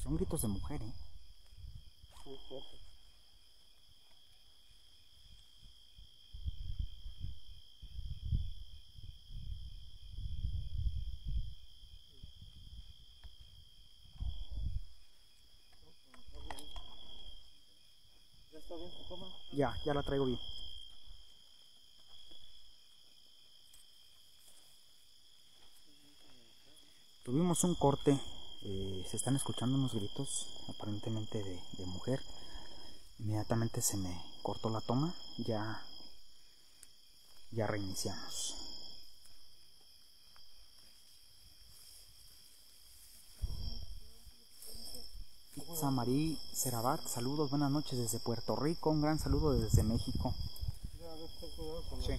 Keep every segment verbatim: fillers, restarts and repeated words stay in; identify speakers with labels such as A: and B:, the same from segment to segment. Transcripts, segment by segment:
A: Son gritos de mujer, ¿eh?
B: Muy fuerte. ¿Ya está bien tu toma?
A: Ya, ya la traigo bien. Tuvimos un corte, eh, se están escuchando unos gritos aparentemente de, de mujer. Inmediatamente se me cortó la toma, ya, ya reiniciamos. Samarí Serabat, saludos, buenas noches desde Puerto Rico, un gran saludo desde México. Sí.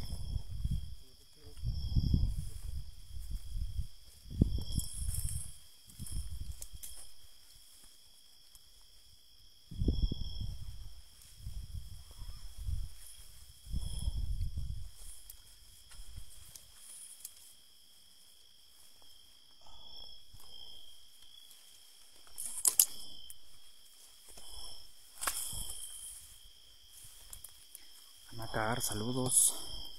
A: Anacar, saludos.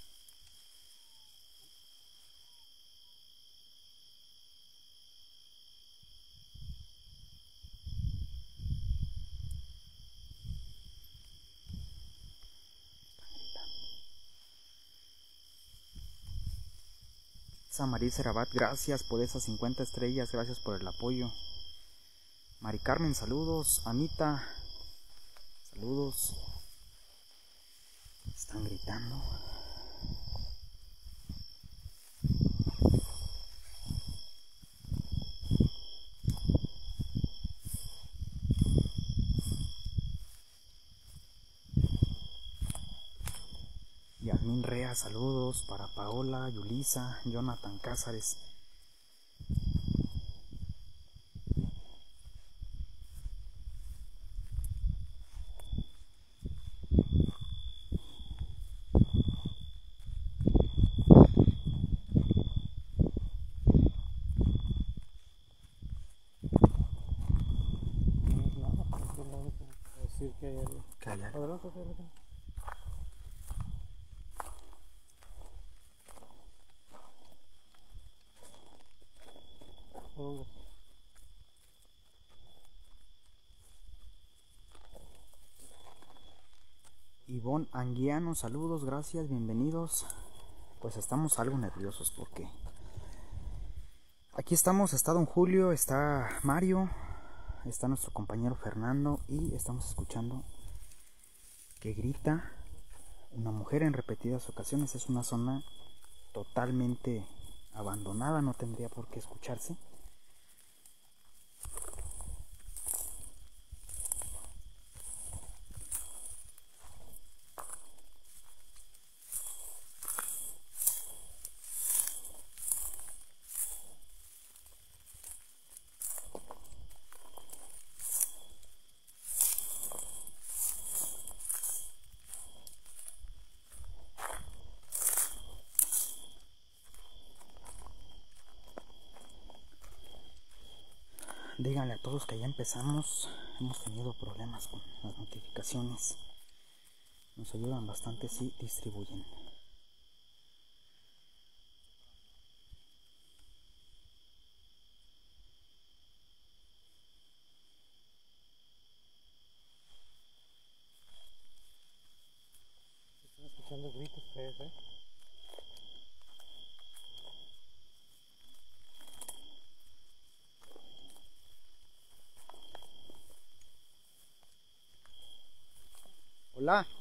A: Samarí Serabat, gracias por esas cincuenta estrellas, gracias por el apoyo. Mari Carmen, saludos. Anita, saludos. Están gritando. Yasmín Rea, saludos para Paola, Yulisa, Jonathan Cázares.
B: Decir que hay algo.
A: Que hay algo.
B: Adelante, adelante. ¿A dónde?
A: Ivonne Anguiano, saludos, gracias, bienvenidos. Pues estamos algo nerviosos porque aquí estamos, está Don Julio, está Mario, está nuestro compañero Fernando y estamos escuchando que grita una mujer en repetidas ocasiones. Es una zona totalmente abandonada, no tendría por qué escucharse. Díganle a todos que ya empezamos. Hemos tenido problemas con las notificaciones. Nos ayudan bastante si distribuyen.
B: Están escuchando gritos feos, ¿eh?
A: Hola.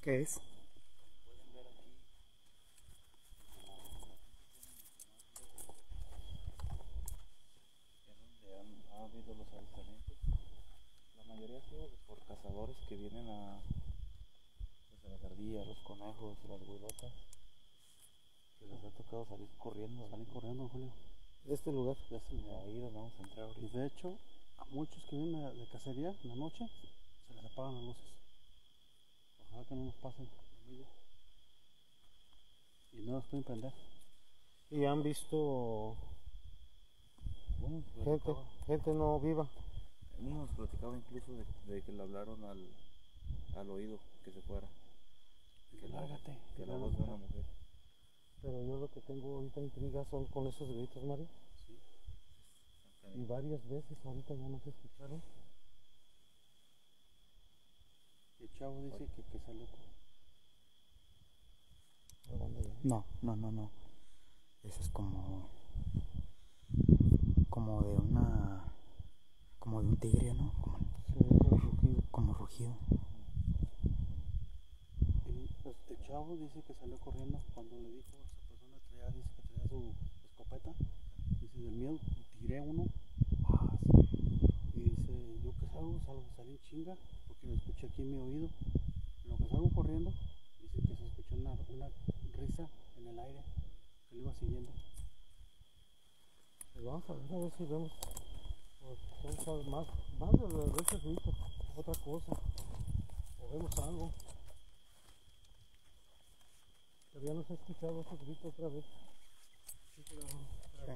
A: ¿Qué es?
C: Pueden ver aquí, es donde han, ha habido los avistamientos. La mayoría ha sido por cazadores que vienen a, pues, a las ardillas, los conejos, las huevotas, que les ha tocado salir corriendo, salir corriendo, Julio.
B: De este lugar.
C: De este lugar, ahí donde vamos a entrar
B: Y
C: ahorita.
B: de hecho, a muchos que vienen de, de cacería en la noche, se les apagan las luces. Ojalá que no nos pasen lo mismo. Y no las pueden prender. Y han visto
C: Unos
B: gente,
C: platicaba,
B: gente no viva.
C: unos platicaba incluso de, de que le hablaron al, al oído que se fuera. Que la,
B: Lárgate.
C: que la
B: Ya no
C: voz de
B: me
C: una mujer.
B: Pero yo lo que tengo ahorita intriga son con esos gritos, Mario.
C: Sí.
B: Y varias veces ahorita ya no se escucharon. El chavo dice que, que salió. ¿A dónde ya?
A: No, no, no, no. Eso es como. Como de una. Como de un tigre, ¿no? Como,
B: Sí, un rugido.
A: como rugido.
B: Y pues, el chavo dice que salió corriendo cuando le dijo a esa persona, traía, dice que traía su escopeta. Dice, del miedo tiré uno. Ah, sí. Y dice, yo que salgo, salgo, salí en chinga, porque lo escuché aquí en mi oído. En lo que salgo corriendo, dice que se escuchó una, una risa en el aire, que lo iba siguiendo. Pues vamos a ver, a ver si vemos, pues, vamos a ver más, más de, de, de ese grito, otra cosa, o vemos algo. Pero ya no se ha escuchado ese grito otra vez. Sí, pero, pero,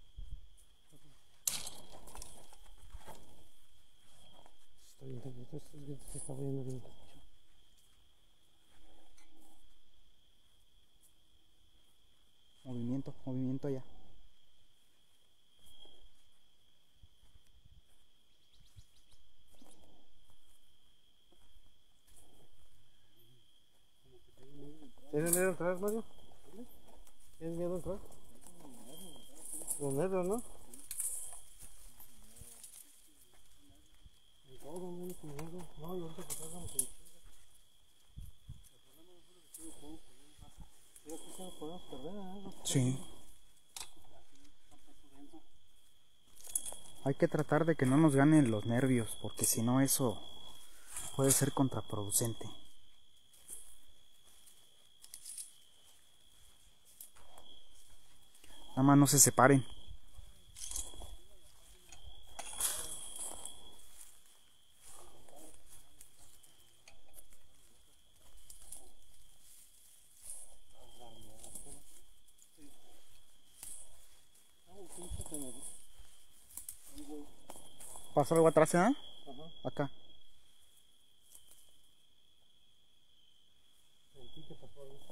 B: Está bien, estos gritos se están oyendo bien.
A: Movimiento, movimiento allá.
B: ¿Tienes miedo a entrar, Mario? ¿Tienes miedo a entrar? Los nervios, ¿no? En todo, no sin miedo. No, y ahorita que salgamos en chinga. El problema es que aquí se nos podemos perder, ¿eh?
A: Sí. Hay que tratar de que no nos ganen los nervios, porque si no eso puede ser contraproducente. Nada más no se separen. ¿Pasó algo atrás, eh?
B: Ajá.
A: Acá.
B: Sentí que pasó algo.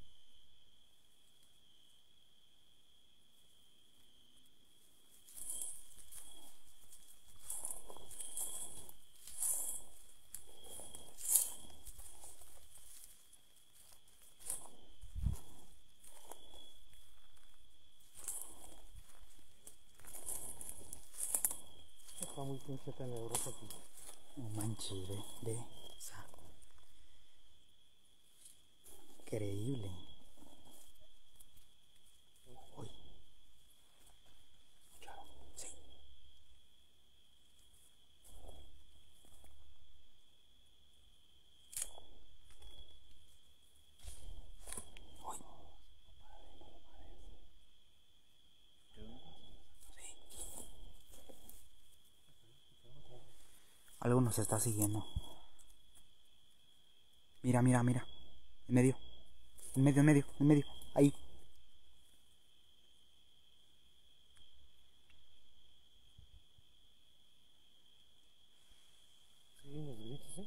B: Está muy pinche tenebroso aquí.
A: No manches, ve, ve. O sea, increíble. Uy. ¿Escucharon? Sí. Uy. Algo nos está siguiendo. Mira, mira, mira. En medio. En medio, en medio, en medio. Ahí.
B: Sí, los gritos, ¿eh?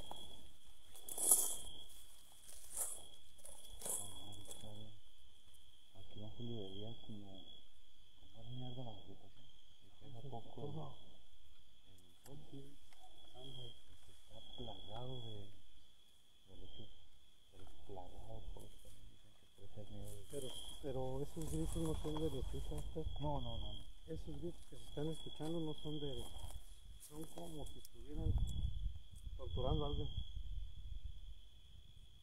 C: Aquí va Julio de día como, como es mierda la vegetación. Se pega poco el, el sol, sí, anda, está plagado de, de lechuza, pero plagado por eso también dicen que puede ser miedo de...
B: Pero, pero esos gritos no son de lechuza, ¿eh?
C: No, no, no, no.
B: Esos gritos que se están escuchando no son de... Son como si estuvieran torturando a alguien.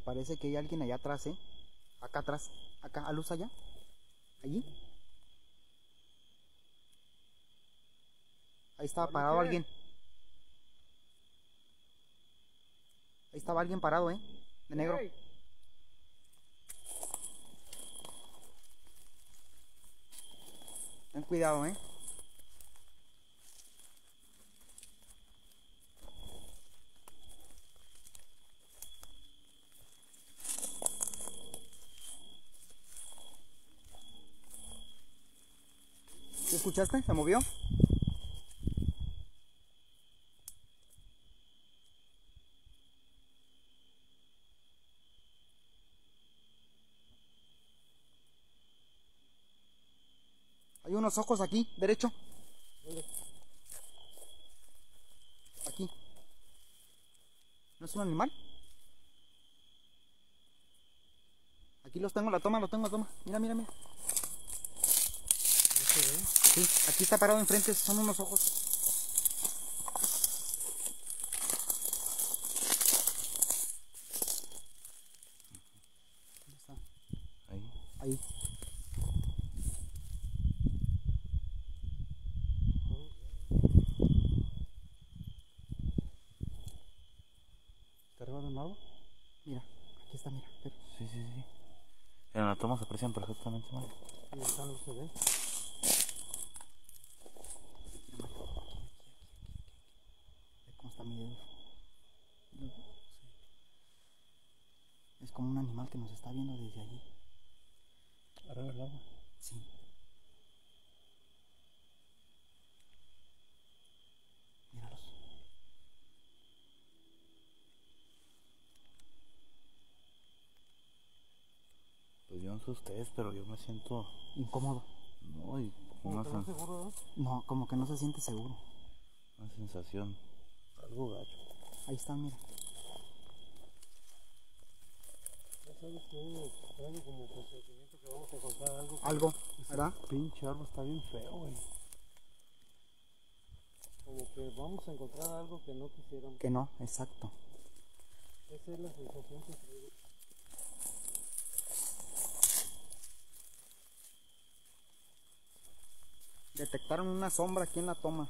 A: parece que hay alguien allá atrás, ¿eh? Acá atrás, acá, a luz allá. Allí. Ahí estaba parado alguien. Ahí estaba alguien parado, ¿eh? De negro. Ten cuidado, ¿eh? ¿Sí escuchaste? ¿Se movió? Hay unos ojos aquí, derecho. Aquí. ¿No es un animal? Aquí los tengo, la toma, los tengo, la toma. Mira, mira, mira. Sí, aquí está parado enfrente, son unos ojos. ¿Dónde está?
C: Ahí.
A: Ahí.
B: ¿Está arriba de un árbol?
A: Mira, aquí está, mira. Pero...
C: Sí, sí, sí. En la toma se aprecian perfectamente, Mario.
B: Y acá no se ve.
A: Ve cómo está mi dedo. ¿Lo ves? Sí. Es como un animal que nos está viendo desde allí.
B: Arriba del árbol.
A: Sí. Míralos.
C: Pues yo no sé ustedes, pero yo me siento...
A: Incómodo.
C: No, y
B: Como
C: una,
B: que no
C: sen-
B: seguro, ¿no?
A: No, como que no se siente seguro.
C: una sensación algo gacho.
A: Ahí están, mira.
B: Ya sabes que uno extraño como presentimiento que vamos a encontrar algo.
A: Algo, ¿verdad?
B: Pinche árbol está bien feo, güey. Como que vamos a encontrar algo que no quisiéramos.
A: Que no, exacto.
B: Esa es la sensación que traigo.
A: Detectaron una sombra aquí en la toma.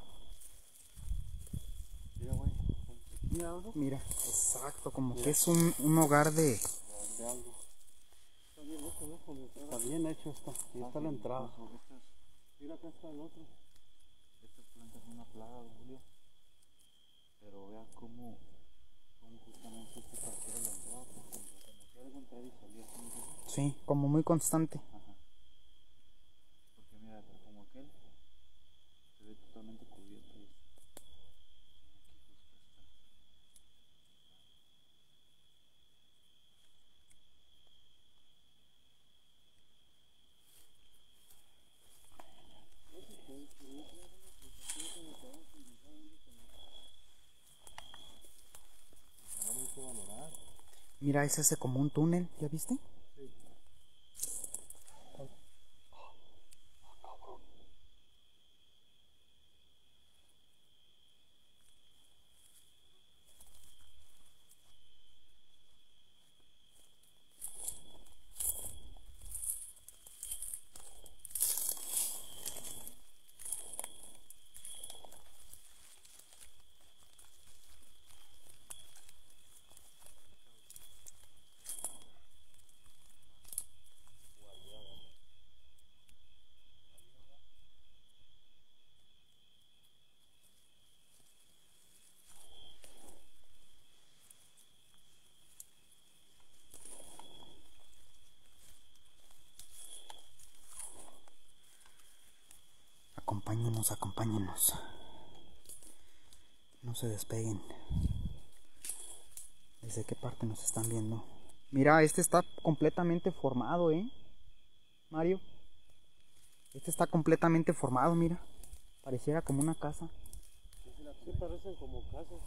B: Mira, güey, como que aquí algo.
A: Mira, exacto, como que es un, un hogar de...
B: De algo. Está bien hecho, ¿no? Con entrada. Está bien hecho esto. Ahí está la entrada.
C: Estas,
B: Mira, acá está el otro.
C: estas plantas son una plaga, Julio. Pero vea cómo, cómo justamente este partido la entrada, pues, como, como si algo entrara y saliera. ¿Sí me entiendes?
A: Sí, como muy constante.
C: Ajá. Porque mira, como aquel se ve totalmente cubierto. Y aquí justo está.
B: No hay que valorar.
A: Mira, es ese como un túnel, ¿ya viste?
B: Sí.
A: Acompáñenos, acompáñenos. No se despeguen. ¿Desde qué parte nos están viendo? Mira, este está completamente formado, ¿eh? Mario. Este está completamente formado, mira. Pareciera como una casa.
B: Sí, parecen como casas.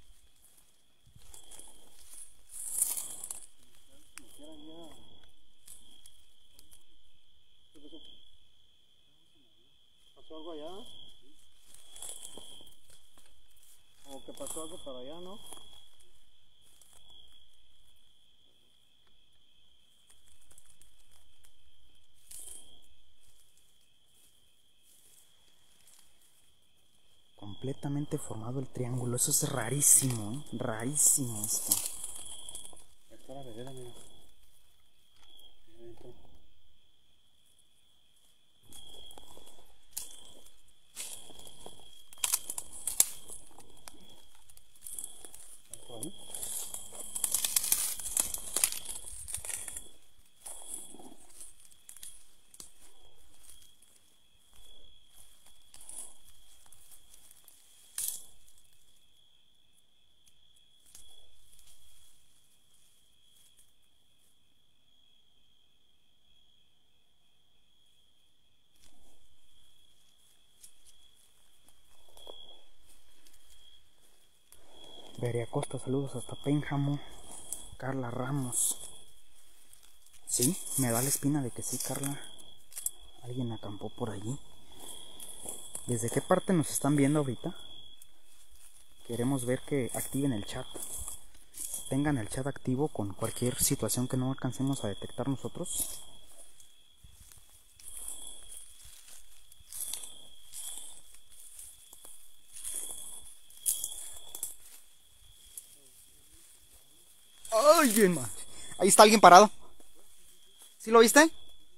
B: Como que eran ya. ¿Qué pasó? ¿Pasó algo allá? Como que pasó algo para allá, ¿no?
A: completamente formado el triángulo. Eso es rarísimo, ¿eh? Rarísimo esto.
B: Está la vereda, mira. Ahí adentro. ¿Está por ahí?
A: Veria Costa, saludos hasta Pénjamo. Carla Ramos. Sí, me da la espina de que sí, Carla. Alguien acampó por allí. ¿Desde qué parte nos están viendo ahorita? Queremos ver que activen el chat. Tengan el chat activo con cualquier situación que no alcancemos a detectar nosotros. ¡Ay, bien, man! Ahí está alguien parado. ¿Sí lo viste?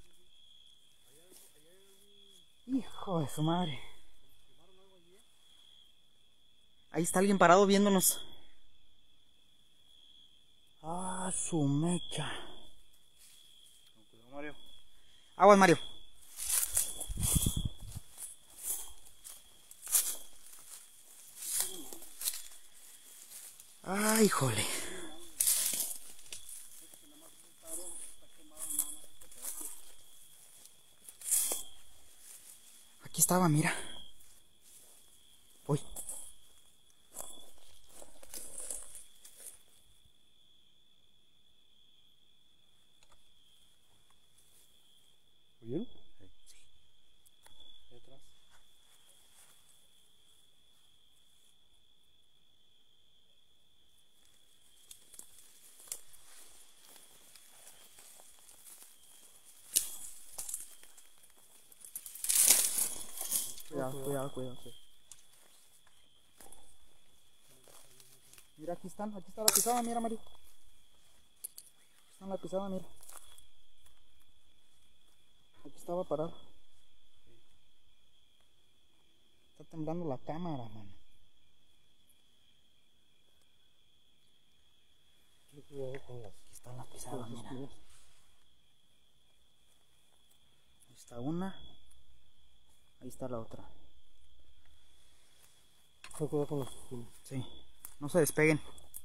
A: Hijo de su madre. Ahí está alguien parado viéndonos. Ah, su mecha.
B: Mario.
A: Aguas, Mario. Ay, híjole. Aquí estaba, mira. Uy.
B: ¿Oyeron?
A: Sí.
B: Ahí atrás.
A: Cuidado, cuidado, cuidado, cuidado. Mira, aquí están, aquí está la pisada, mira, Mario. Aquí está la pisada, mira. Aquí estaba parado. Está temblando la cámara, mano.
B: Cuidado con las
A: Aquí está la pisada,
B: con las
A: mira.
B: espinas.
A: Ahí está una. Ahí está la otra.
B: Cuidado con las espinas.
A: Sí. No se despeguen.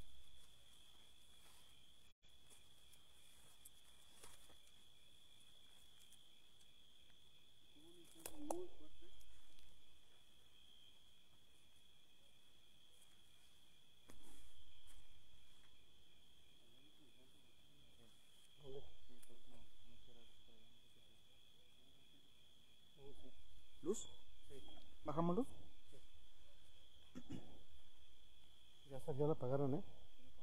A: ¿Luz? ¿Bajamos luz?
B: Ya, está, ya la apagaron, ¿eh?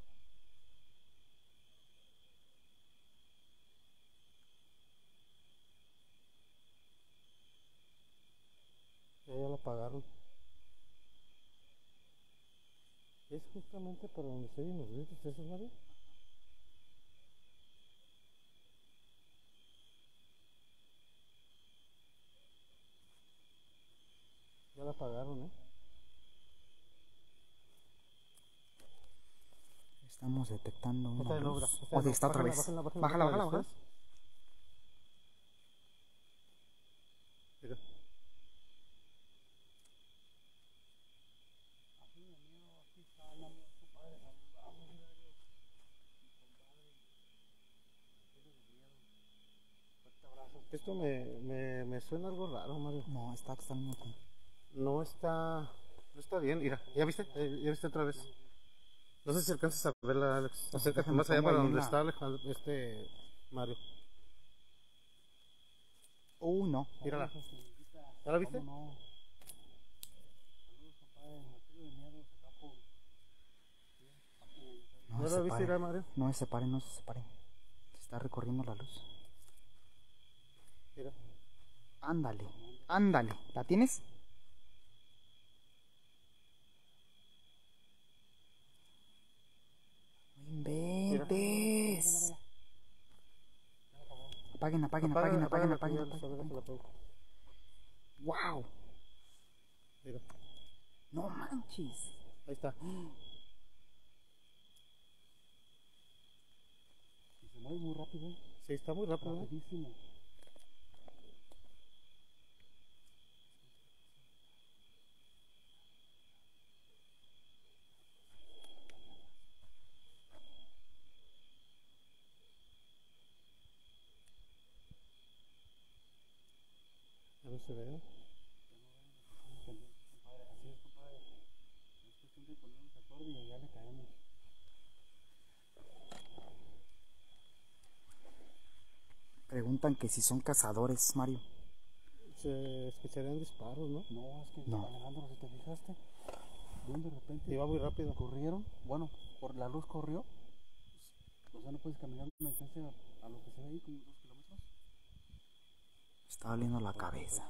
B: Ya, ya la apagaron. Es justamente para donde se oyen los gritos, ¿eso, Mario? Ya la apagaron, ¿eh?
A: Estamos detectando una
B: Está en obra.
A: luz.
B: Está,
A: Oh,
B: en
A: sí, está otra
B: bájala,
A: vez.
B: bájala, bájala,
A: Bájala, bájala,
B: después.
A: bájala.
B: Mira. Esto me, me, me suena algo raro, Mario.
A: No, está extraño aquí.
B: No está, no está bien. Mira, ¿ya viste? Eh, ¿Ya viste otra vez? No sé si alcanzas a verla, Alex. Acércate
A: déjame
B: más allá
A: pongo
B: para
A: ahí
B: donde
A: en la-
B: está Alejandro, este Mario.
A: Uh, no.
B: Mírala. ¿Ya la viste?
A: No
B: ¿No
A: se
B: la viste,
A: separe.
B: mira, Mario?
A: No se separe, no se separe. Se está recorriendo la luz.
B: Mira.
A: Ándale, ándale. ¿La tienes? Apaguen, apaguen,
C: Apágala,
A: apaguen, apaguen,
C: apágala,
A: apaguen,
C: ya,
A: apaguen,
C: déjala,
A: apaguen.
C: déjala,
A: ¡Wow!
C: mira,
A: No manches.
C: ahí está.
B: Y se mueve muy rápido, ¿eh?
C: Sí, está muy rápido, ¿eh?
B: Rapidísimo.
C: A ver si veo.
B: Compadre, así es, compadre. Es cuestión de ponernos de acuerdo y ya le caemos.
A: Preguntan que si son cazadores, Mario.
C: Se escucharían disparos, ¿no?
B: No, es que
A: No.
B: Alejandro, si te fijaste, de un de repente
C: Iba muy rápido.
B: corrieron, bueno, por la luz corrió. O sea, no puedes caminar una distancia a lo que se ve ahí, como dos kilómetros.
A: Está doliendo la cabeza.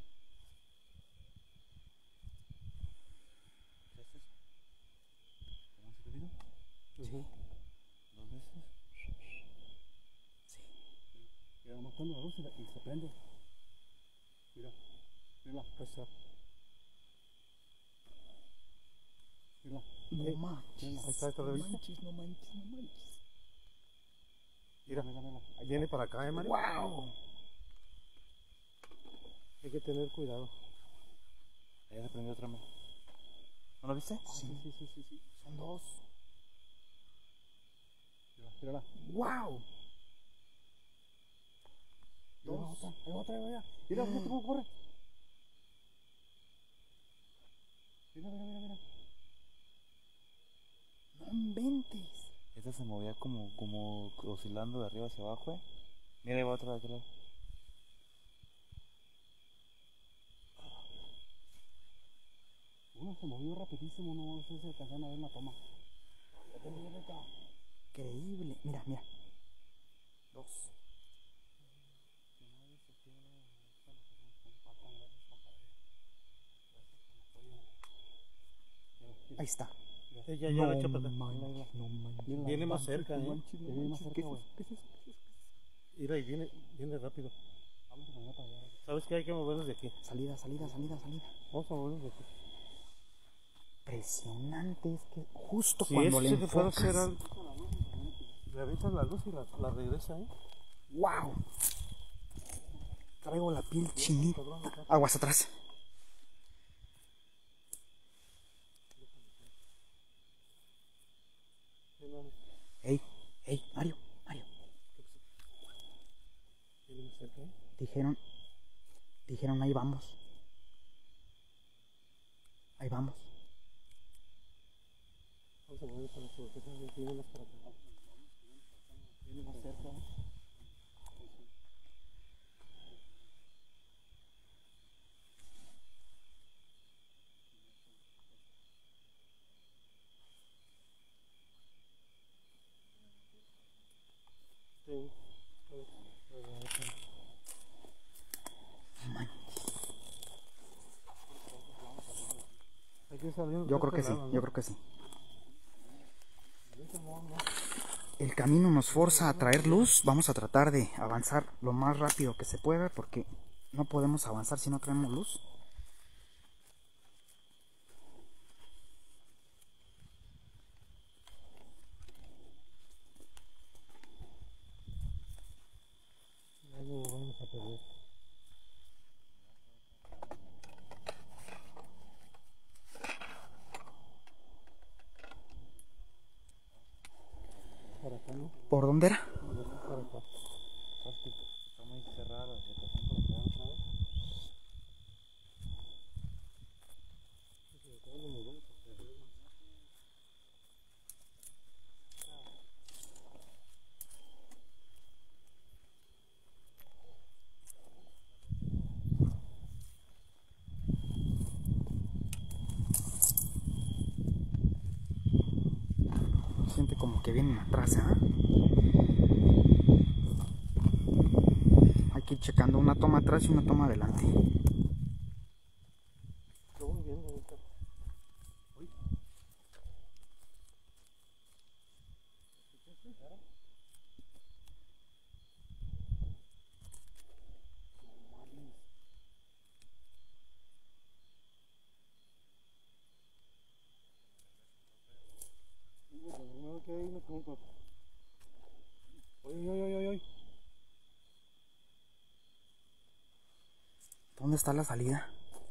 B: ¿Ya es eso? ¿Cómo se querido?
C: Ujú.
B: Dos veces.
A: Sí.
B: Y ahora matando la luz y, la- y se prende. Mira, mira,
C: Ahí está.
B: mira.
A: No
C: Eh,
A: manches.
C: ahí está, ¿te lo
A: No
C: viste?
A: manches, no manches, no manches.
C: Mira,
B: Mira, mira.
C: ahí viene para acá, ¿eh, Mario?
A: ¡Wow!
C: Hay que tener cuidado.
B: Ahí se prendió otra vez. ¿No lo viste?
A: Sí.
B: Sí, sí, sí, sí.
A: Son dos.
B: Mira, mírala.
A: ¡Wow!
B: Mira
A: Dos.
B: otra, hay otra, mira. Mira, fíjate cómo corre. Mira, mira, mira, mira.
A: No inventes.
D: Esta se movía como, como oscilando de arriba hacia abajo, ¿eh? Mira, ahí va otra de aquel lado.
B: Uno se movió rapidísimo, no sé si alcanzaron a ver la toma.
A: Increíble. Mira, mira. Dos. Ahí está.
C: Eh, ya, ya,
A: no
C: le echo para acá.
A: manches, no manches.
C: Viene más cerca, ¿eh?
B: Viene más cerca, güey.
C: Mira, y viene, viene rápido.
B: Vamos a poner para allá.
C: ¿Sabes qué? Hay que movernos de aquí.
A: Salida, salida, salida, salida.
C: Vamos a movernos de aquí.
A: Impresionante, es que justo
C: Si
A: cuando
C: es
A: le
C: que se puede
A: enfocas.
C: hacer algo, le avientas la luz y la, la regresa, ¿eh?
A: ¡Wow! Traigo la piel chinita. Aguas atrás. Ey, ey, Mario, Mario.
C: Viene más cerca, ¿eh?
A: Dijeron, dijeron ahí vamos. Ahí vamos.
C: Vamos a mover para que viene más para acá.
B: Viene más cerca.
C: Sí. Hay que salir
A: Yo creo
C: de
A: que
C: este
A: sí,
C: lado, ¿no?
A: yo creo que sí. El camino nos forza a traer luz. Vamos a tratar de avanzar lo más rápido que se pueda porque no podemos avanzar si no traemos luz.
C: Ahí lo vamos a perder. Para acá, ¿no?
A: ¿Por dónde era?
C: Para acá.
D: ¿Sabes que está muy cerrada la vegetación para pegar otra vez?
A: Siente como que vienen atrás, ¿eh? Hay que ir checando una toma atrás y una toma adelante.
C: Lo voy viendo ahorita.
B: que hay una compa. Oye, oye, oye, oye.
A: ¿Dónde está la salida?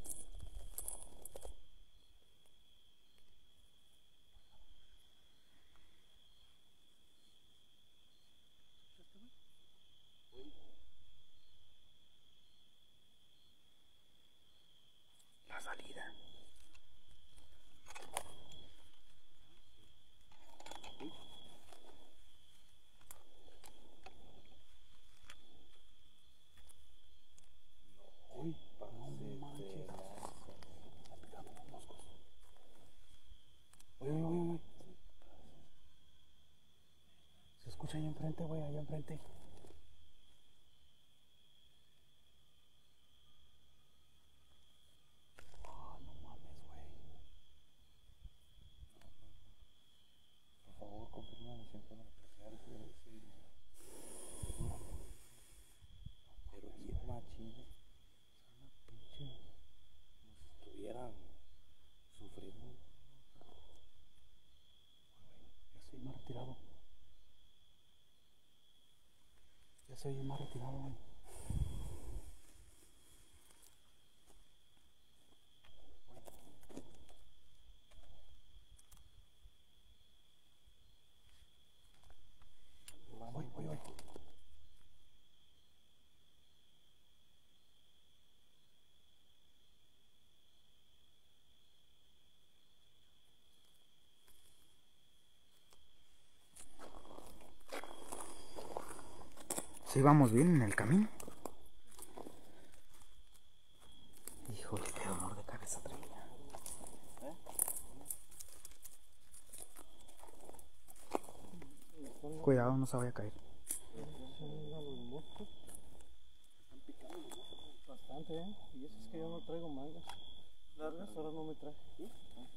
A: La salida.
B: Uy, no manches. Está picando los moscos. Oye, oye, oye, oye. Se escucha ahí enfrente, güey, allá enfrente. Ah, no mames, güey.
C: Por favor, confirma siempre me apreciar ese, ese, pero bien machine,
B: Una pinche.
C: como si estuvieran sufriendo.
B: Ya soy más retirado. Ya soy más retirado, güey. Oye, oye, oye.
A: ¿Sí vamos bien en el camino? Híjole, qué dolor de cabeza traía. Cuidado, no se vaya a caer.
B: Los moscos. Están picando los moscos bastante, ¿eh? Y eso es que yo no traigo mangas largas, ahora no me trae. ¿Sí?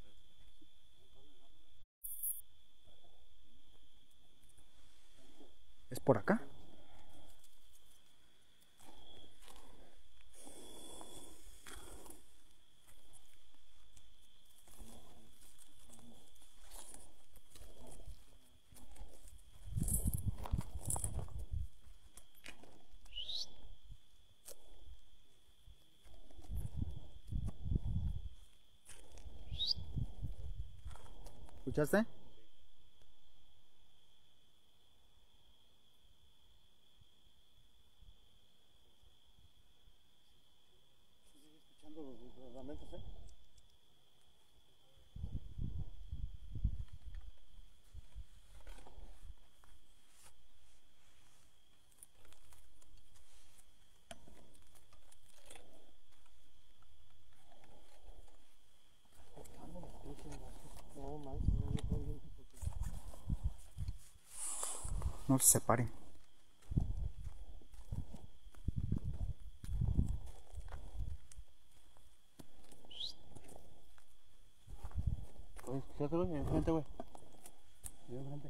A: ¿Es por acá? ¿Escuchaste?
B: Escuchando los, los lamentos, ¿eh? Escuchando los pinches moscos. No manches, no me pongo bien tipo.
A: No se separen.
B: Oye, escuchaste, güey, enfrente, güey. Ahí enfrente.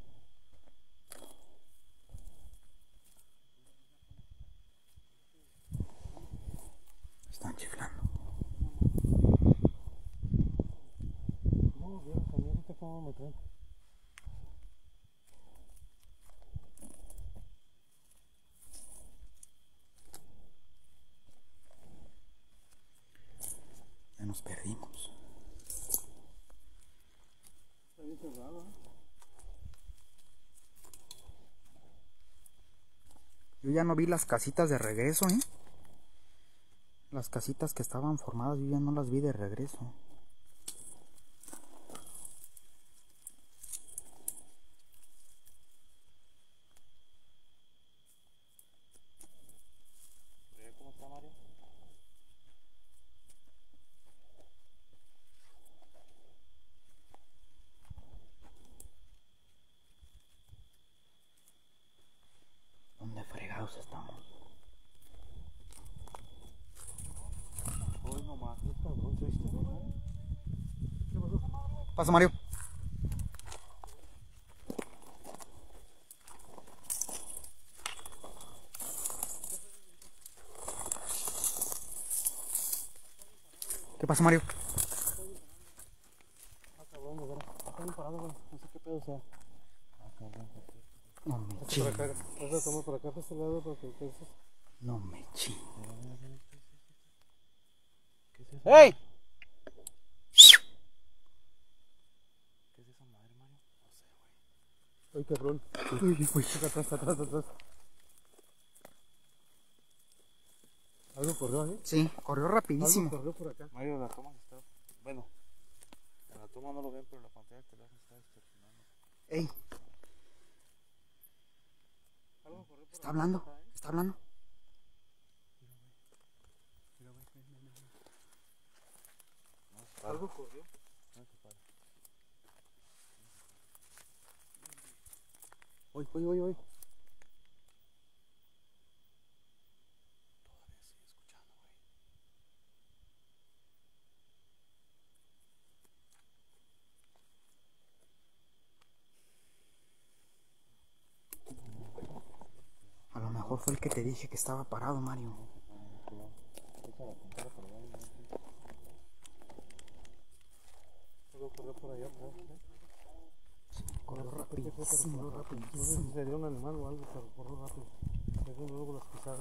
A: Están chiflando.
B: No, vieron también ahorita cómo me traen.
A: Ya nos perdimos.
B: Está bien cerrado, ¿eh?
A: Yo ya no vi las casitas de regreso, ¿eh? Las casitas que estaban formadas, yo ya no las vi de regreso.
C: ¿Cómo está, Mario?
A: ¿Dónde fregados estamos?
C: Hoy nomás.
B: Qué cabrón, ¿te viste? ¿Qué pasó?
A: Pasa, Mario. ¿Qué pasa, Mario?
B: Ah, cabrón, de veras. Está bien parado, güey. No sé qué pedo sea.
A: No me
B: Hazte
A: chingues.
B: para acá. Hazte toma para acá, para este lado, para que alcances.
A: No me chingues.
D: ¿Qué es eso?
B: ¡Ey!
D: ¿Qué es esa madre, Mario? No sé, güey.
B: Ay, cabrón.
A: Uy, uy.
B: Acá atrás, atrás, atrás. Algo corrió ahí.
A: Sí, corrió
B: Algo
A: rapidísimo.
B: corrió por acá.
D: Mario, la toma se está. Bueno, en la toma no lo ven, pero la pantalla del teléfono está distorsionando.
A: Ey,
B: Algo corrió por
A: está hablando. Está hablando.
B: Algo corrió.
D: No se para.
B: Oye, oye, oye, oye.
D: Todavía sigue escuchando, güey.
A: A lo mejor fue el que te dije que estaba parado, Mario.
B: Algo corrió por allá atrás. ¿eh?
A: Corrió
B: No sé qué fue, pero
A: rapidísimo,
B: corrió rápido. No sé si
A: rapidísimo.
B: sería un animal o algo, pero corrió rápido. Según luego las pisadas.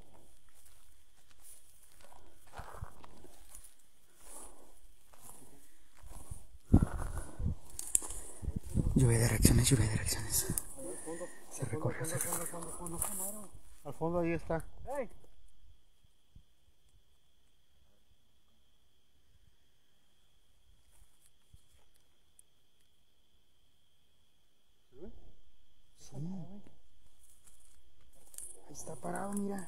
A: Lluvia de reacciones, lluvia de reacciones. Se recorrió, se
B: ¿Cuándo, cuándo, cuándo, cuándo? Al fondo ahí está. ¡Ey!
A: Sí. Ahí está parado, mira.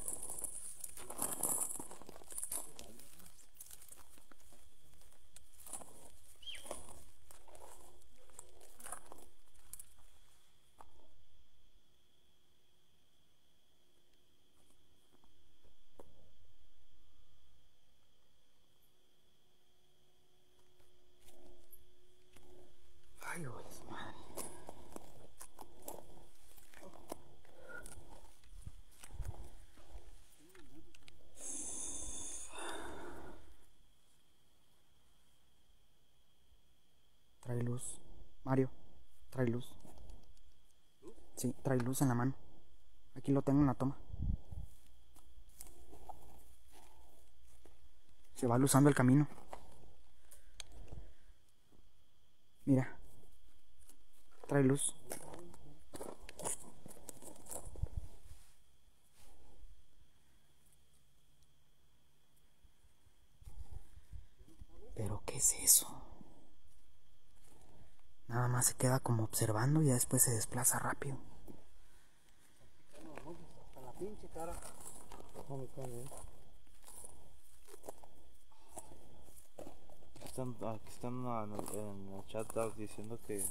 A: Ay, güey, su madre. Trae luz. Mario, trae luz. Sí, trae luz en la mano. Aquí lo tengo en la toma. Se va luzando el camino. Mira. Trae luz. ¿Pero qué es eso? Nada más se queda como observando y ya después se desplaza rápido.
B: Hasta la pinche cara. No me cae, ¿eh?
D: Aquí están, aquí están en el, en el chat ah, diciendo que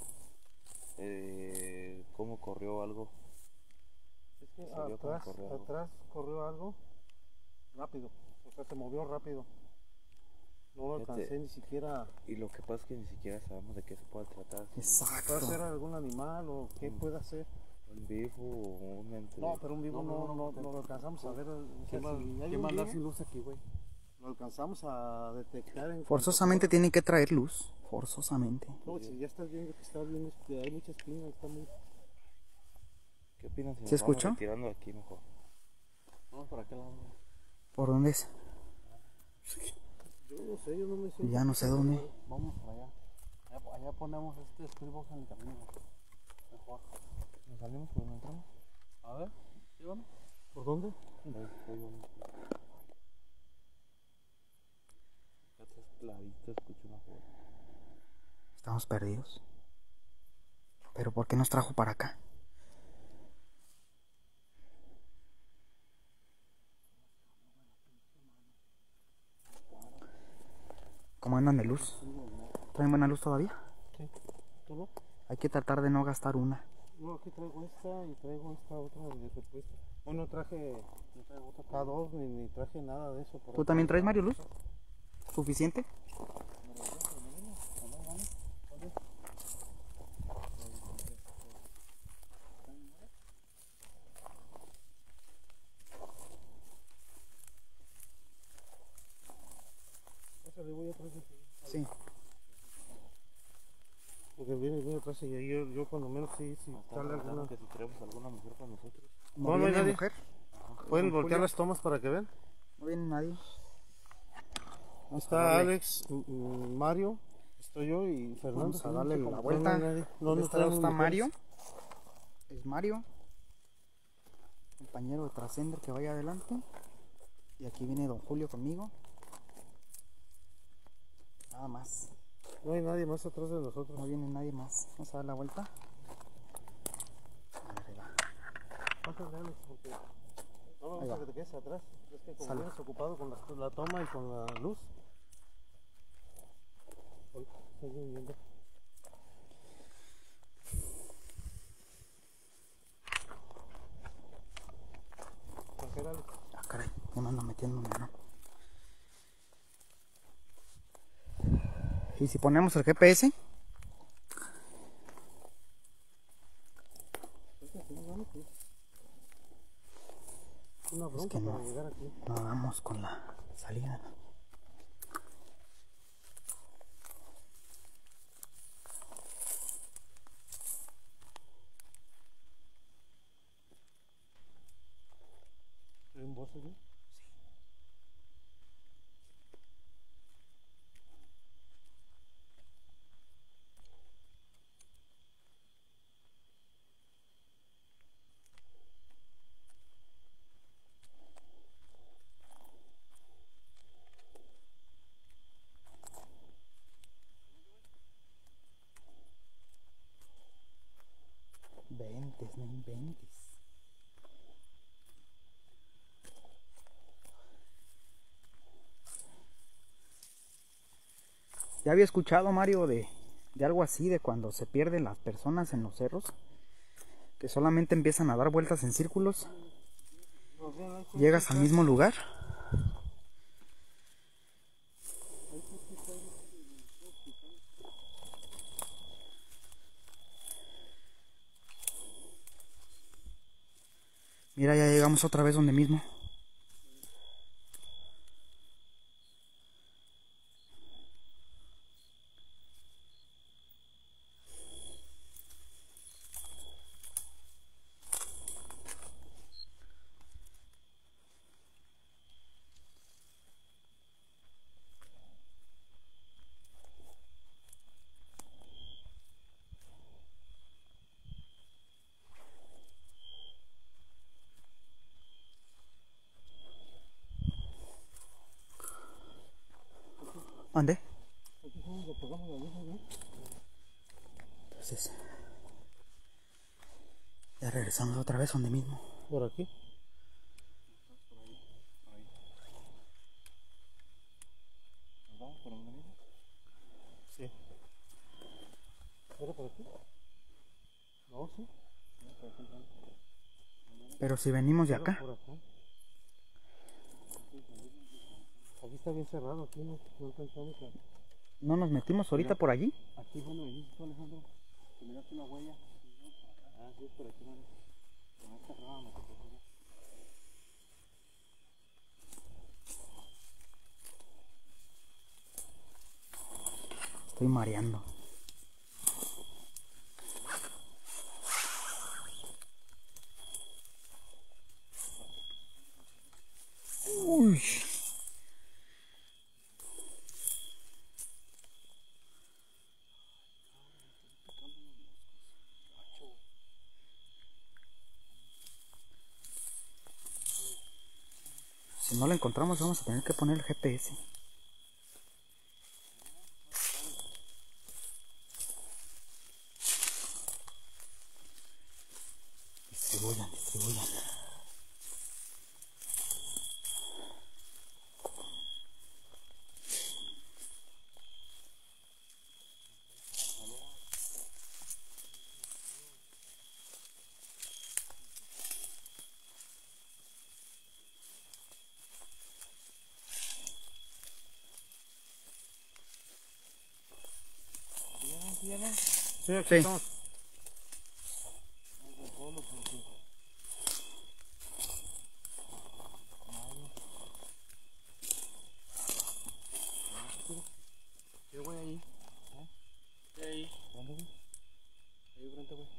D: eh, cómo corrió algo.
B: Es que
D: Se vio como
B: atrás,
D: corrió algo.
B: atrás corrió algo rápido. O sea, se movió rápido. No lo
D: Fíjate.
B: alcancé ni siquiera.
D: Y lo que pasa es que ni siquiera sabemos de qué se puede tratar. Si
A: Exacto.
B: ¿Puede ser algún animal o qué
D: Mm.
B: puede ser?
D: un vivo o un ente.
B: No, pero un vivo
C: No,
B: no,
C: no,
B: no,
C: no,
B: no lo alcanzamos a ver. O sea,
C: ¿Qué más,
B: si hay
C: ¿qué
B: un
C: más da
B: guía,
C: sin luz aquí, güey?
B: lo alcanzamos a detectar. En
A: Forzosamente tiene que traer luz. Forzosamente.
B: No, si ya estás viendo que está bien, este, hay muchas piñas, está muy.
D: ¿Qué opinas si nos
A: ¿Se
D: vamos
A: escuchó?
D: retirando de aquí mejor?
C: Vamos para aquel lado.
A: ¿Por dónde es?
B: Yo no sé, yo no me siento.
A: Ya no sé dónde.
C: Vamos para allá. Allá, allá ponemos este Speedbox en el camino. Mejor.
D: ¿Nos salimos por donde entramos?
C: A ver, ¿sí vamos?
B: ¿Por dónde?
D: Ahí, ahí vamos. Acá atrás clarito escucho una voz.
A: Estamos perdidos. ¿Pero por qué nos trajo para acá? ¿Cómo andan de luz? ¿Traen buena luz todavía?
B: Sí. ¿Tú no?
A: Hay que tratar de no gastar una.
B: No, aquí traigo esta y traigo esta otra de repuesto. Hoy no traje, no traigo otra K dos ni, ni traje nada de eso. por
A: ¿Tú
B: acá.
A: también traes, Mario, luz? ¿Suficiente?
B: Esa le voy a traer.
A: Sí.
B: Porque viene, viene atrás atrás y yo, yo cuando menos sí, sí
D: Nos
B: sale
D: están
B: alguna.
D: preguntando que si traemos alguna mujer con nosotros.
A: ¿No,
B: No, no hay
A: viene
B: nadie.
A: mujer?
B: Pueden
A: Don
B: voltear
A: Julio.
B: las tomas para que vean.
A: No viene nadie. Vamos a
B: Está
A: darle-
B: Alex, m- m- Mario, estoy yo y Fernando.
A: Vamos a darle la
B: No,
A: vuelta.
B: No, hay nadie. No,
A: De
B: no
A: este lado
B: traemos
A: está
B: mujeres.
A: Mario. Es Mario. Compañero de Trascender que vaya adelante. Y aquí viene Don Julio conmigo. Nada más.
B: No hay nadie más atrás de nosotros.
A: No viene nadie más. Vamos a dar la vuelta. A ver, ahí va.
B: Pásale, Alex, porque no
A: Ahí
B: vamos
A: va.
B: a que te quedes atrás. Es que como
A: Sale.
B: vienes ocupado con la, la toma y con la luz. Uy, estoy viendo. Cualquiera, Alex.
A: Ah, caray. Ya me ando metiendo mi mano. Y si ponemos el G P S,
B: Una
A: es
B: bronca
A: que no,
B: para llegar aquí.
A: no vamos con la salida.
B: ¿Hay un boss aquí?
A: Ventes, no inventes. Ya había escuchado, Mario, de, de algo así, de cuando se pierden las personas en los cerros, que solamente empiezan a dar vueltas en círculos, llegas al mismo lugar. Mira, ya llegamos otra vez donde mismo. ¿Dónde? Entonces, ya regresamos otra vez donde mismo.
B: Por aquí.
D: ¿Nos vamos por donde mismo?
B: Sí. ¿Era por aquí? No, sí.
D: No, por aquí entramos.
A: Pero si venimos de
B: Era
A: acá.
B: por acá. Aquí está bien cerrado, aquí no, no alcanzamos a...
A: ¿No nos metimos ahorita por allí?
B: Aquí es donde viniste tú, Alejandro. Que miraste una huella.
D: Ah, sí, es por aquí, ¿no? Con esta rama me tocó allá.
A: Estoy mareando. Uy. Si no la encontramos vamos a tener que poner el G P S. Distribuyan, distribuyan.
B: Sí, aquí
A: Sí.
B: estamos.
D: ¿Qué voy ahí? ¿Eh? ¿Qué ahí? ¿Dónde voy?
B: vente, güey.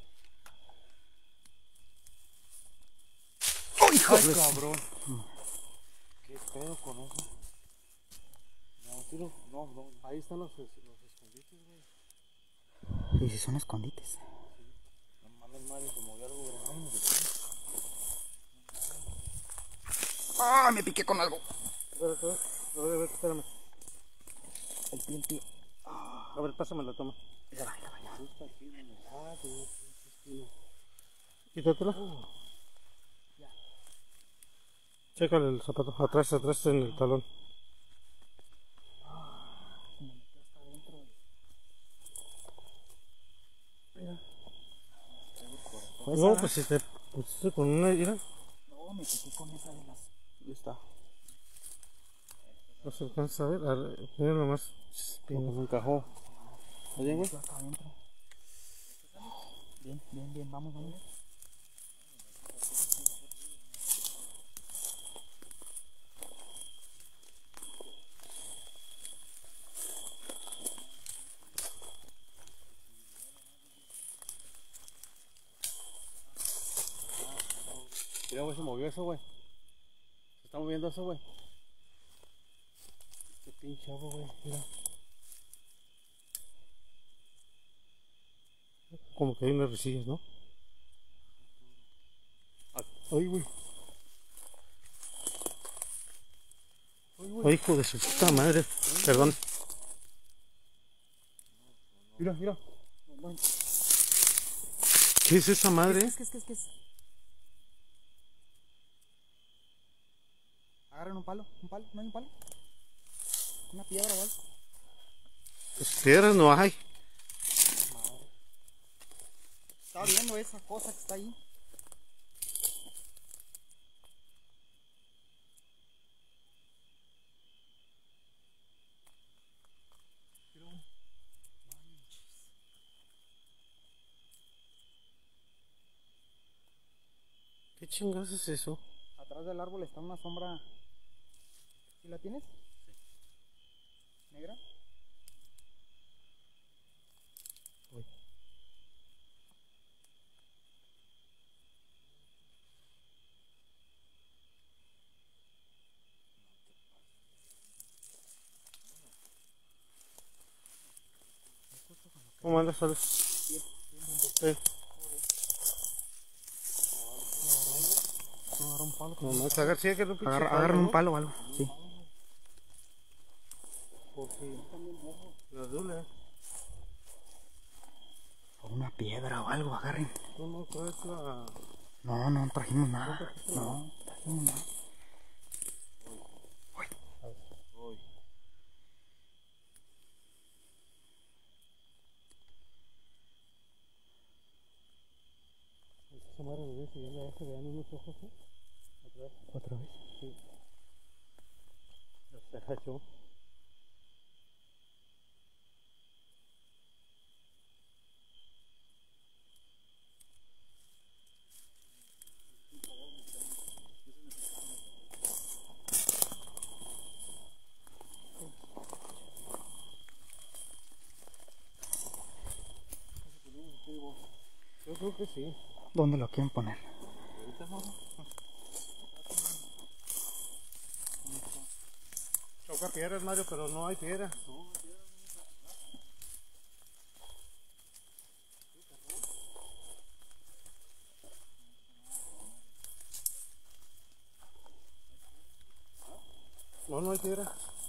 A: ¡Oh, hijo
B: Ay,
A: de-
B: cabrón.
D: ¿Qué pedo con eso? No, tiro, no, no.
B: Ahí están los, los escondites, güey.
A: Y si son escondites.
D: No mames, Mario, se movió algo grande.
A: ¡Ah! Me piqué con algo.
B: A ver, a ver, a ver, a ver, espérame.
A: El pie, el pie.
B: A ver, pásame la toma.
A: Ya va, ya va, ya va.
B: Justo aquí donde está, güey. Espino. Quítatela. Chécale el zapato. Atrás, atrás en el talón.
A: ¿Fue
B: No,
A: esa?
B: pues si te pusiste con una ira,
A: No, me piqué con esa de las.
B: ahí está. No se alcanza a ver. A ver, mira nomás.
D: No, pues encajó. ¿Está bien, güey?
A: Yo acá adentro. Bien, bien, bien, vamos, vamos.
B: Mira, güey, se movió eso, güey. Se está moviendo eso, güey. Este pinche agua, güey, mira. Como que hay unas resillas, ¿no? Ay, güey. Ay, hijo de su puta madre. Perdón. Mira, mira. ¿Qué es esa madre?
A: ¿Qué es, qué es, qué es, qué es? Agarren un palo, un palo, ¿no hay un palo? Una piedra o algo.
B: Pues piedras no hay.
A: Estaba viendo esa cosa que está ahí.
B: ¿Qué chingados es eso?
A: Atrás del árbol está una sombra. ¿Sí la tienes? Sí. ¿Negra?
B: Uy. ¿Cómo andas, Alex?
A: Bien, bien, bien.
B: Sí.
A: Agarrar un palo.
B: No, no, agar- sí, agarra un pinche
A: Agarra,
B: palo,
A: agarren un
B: ¿no?
A: palo o algo. Sí.
B: Porque la dule.
A: O una piedra o algo, agarren.
B: No, no, ¿cuál es la...?
A: No, no trajimos nada. No, trajimos nada. Uy.
D: Uy.
B: Esa madre de Dios, y ya se vean unos ojos, ¿eh? Atrás.
A: ¿Otra vez?
B: Sí. Ya se agachó. Yo creo que sí.
A: ¿Dónde lo quieren poner?
B: Toca piedras, Mario, pero no hay piedra. No, no hay piedra.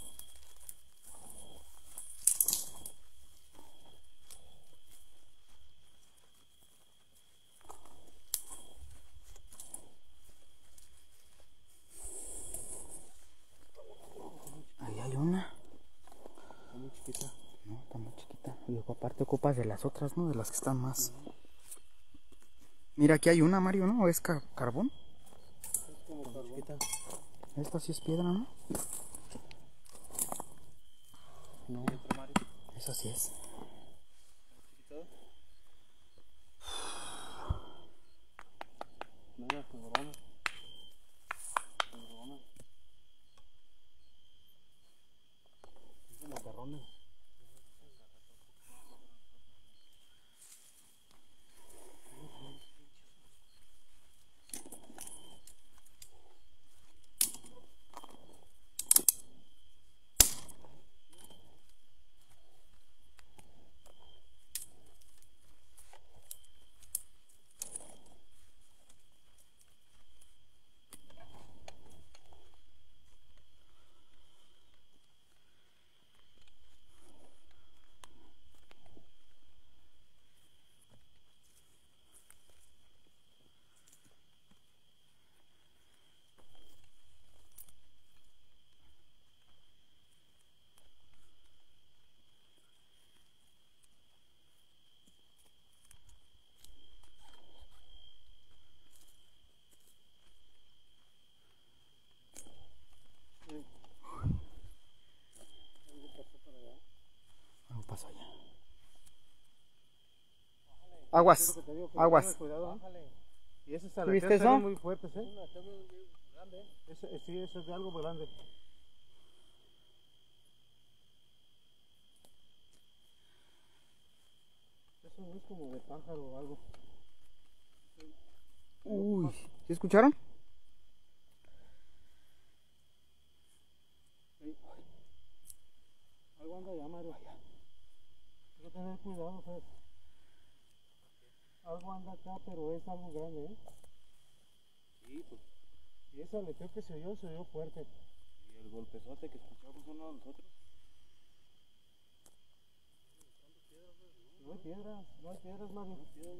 A: Ahí hay una.
B: Está muy chiquita.
A: No, está muy chiquita. Y aparte ocupas de las otras, ¿no? De las que están más. Mira, aquí hay una, Mario, ¿no? ¿O es ca- carbón?
B: Es como carbón.
A: Esta sí es piedra, ¿no?
B: No.
A: Esa sí es.
B: Mira, cabrona. Cabrona. Es de macarrones.
A: Aguas,
B: Es lo que te digo, que
A: aguas.
B: tengas cuidado, ¿eh? Y esas
A: ¿Sí
B: aleteas
A: viste
B: se
A: eso?
B: ven muy fuertes, ¿eh? Ese, sí, eso es de algo grande. Eso no es como de pájaro o algo.
A: Uy, ¿sí escucharon?
B: Sí. Algo anda allá, Mario, allá. Hay que tener cuidado, Fer. Algo anda acá, pero es algo grande, ¿eh?
D: Sí, pues.
B: Y ese aleteo que se oyó, se oyó fuerte.
D: Y el golpezote que escuchamos uno de nosotros.
B: No hay piedras, no hay piedras, Mario.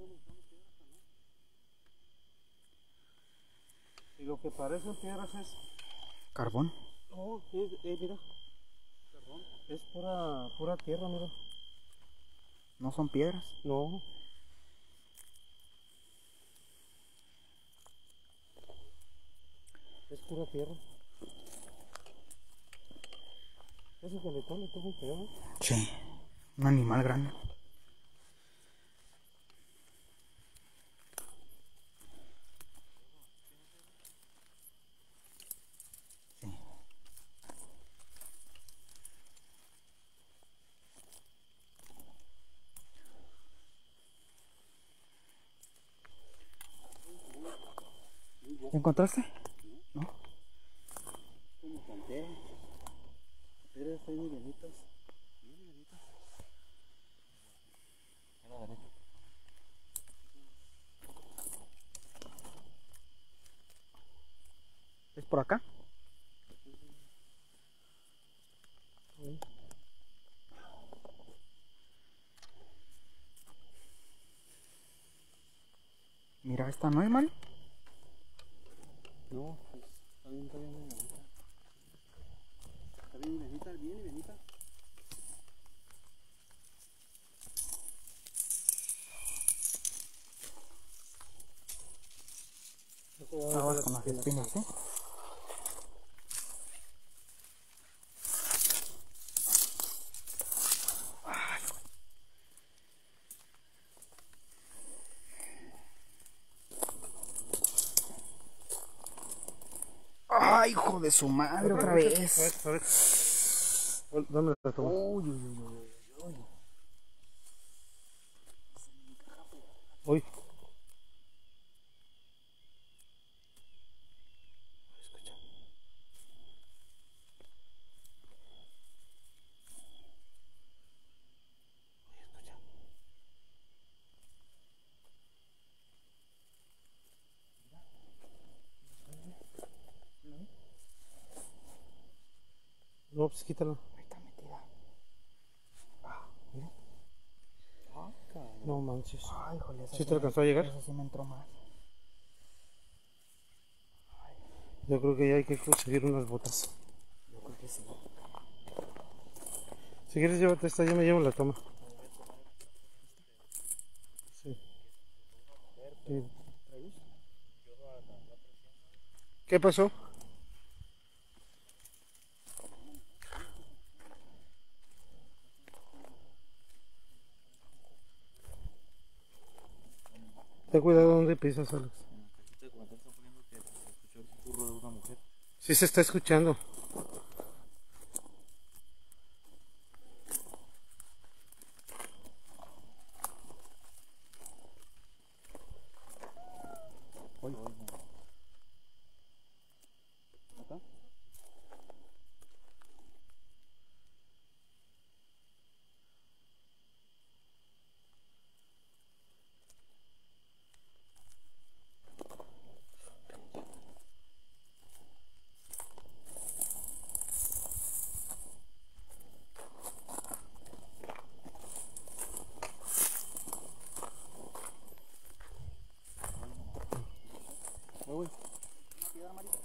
B: Y lo que parecen piedras es...
A: Carbón.
B: No, es, eh, mira. Perdón. Es pura, pura tierra, mira.
A: No son piedras.
B: No. Es pura tierra. Ese esqueletón está muy feo, ¿eh?
A: Sí, un animal grande. Sí. ¿Te encontraste? ¿No?
B: Como conté. Piedras ahí muy bonitas. Muy bonitas.
D: A la derecha.
A: ¿Es por acá?
B: Sí.
A: Mira, esta no es mal.
B: No, pues, está bien, está bien, viejita. Está bien, viejita, bien, viejita.
A: Aguas con las espinas, ¿eh? ¡Ay, hijo de su madre, otra vez!
B: A ver, a ver. Dame la toma.
A: Uy, uy, uy, uy, uy.
B: Uy. No, pues quítala.
A: Ahí está metida.
B: No manches.
A: Ay, híjole, esa
B: ¿Sí te
A: me-
B: alcanzó a llegar?
A: Esa sí me entró más.
B: Yo creo que ya hay que conseguir unas botas.
A: Yo creo que sí.
B: Si quieres, llévate esta, yo me llevo la toma. Sí. Sí. ¿Qué pasó? Ten cuidado donde pisas, Alex.
D: Aquí te comenté, está poniendo que se escuchó el susurro de una mujer.
B: Sí se está escuchando.
D: ¿Acá?
B: Voy, güey.
A: Una piedra amarilla.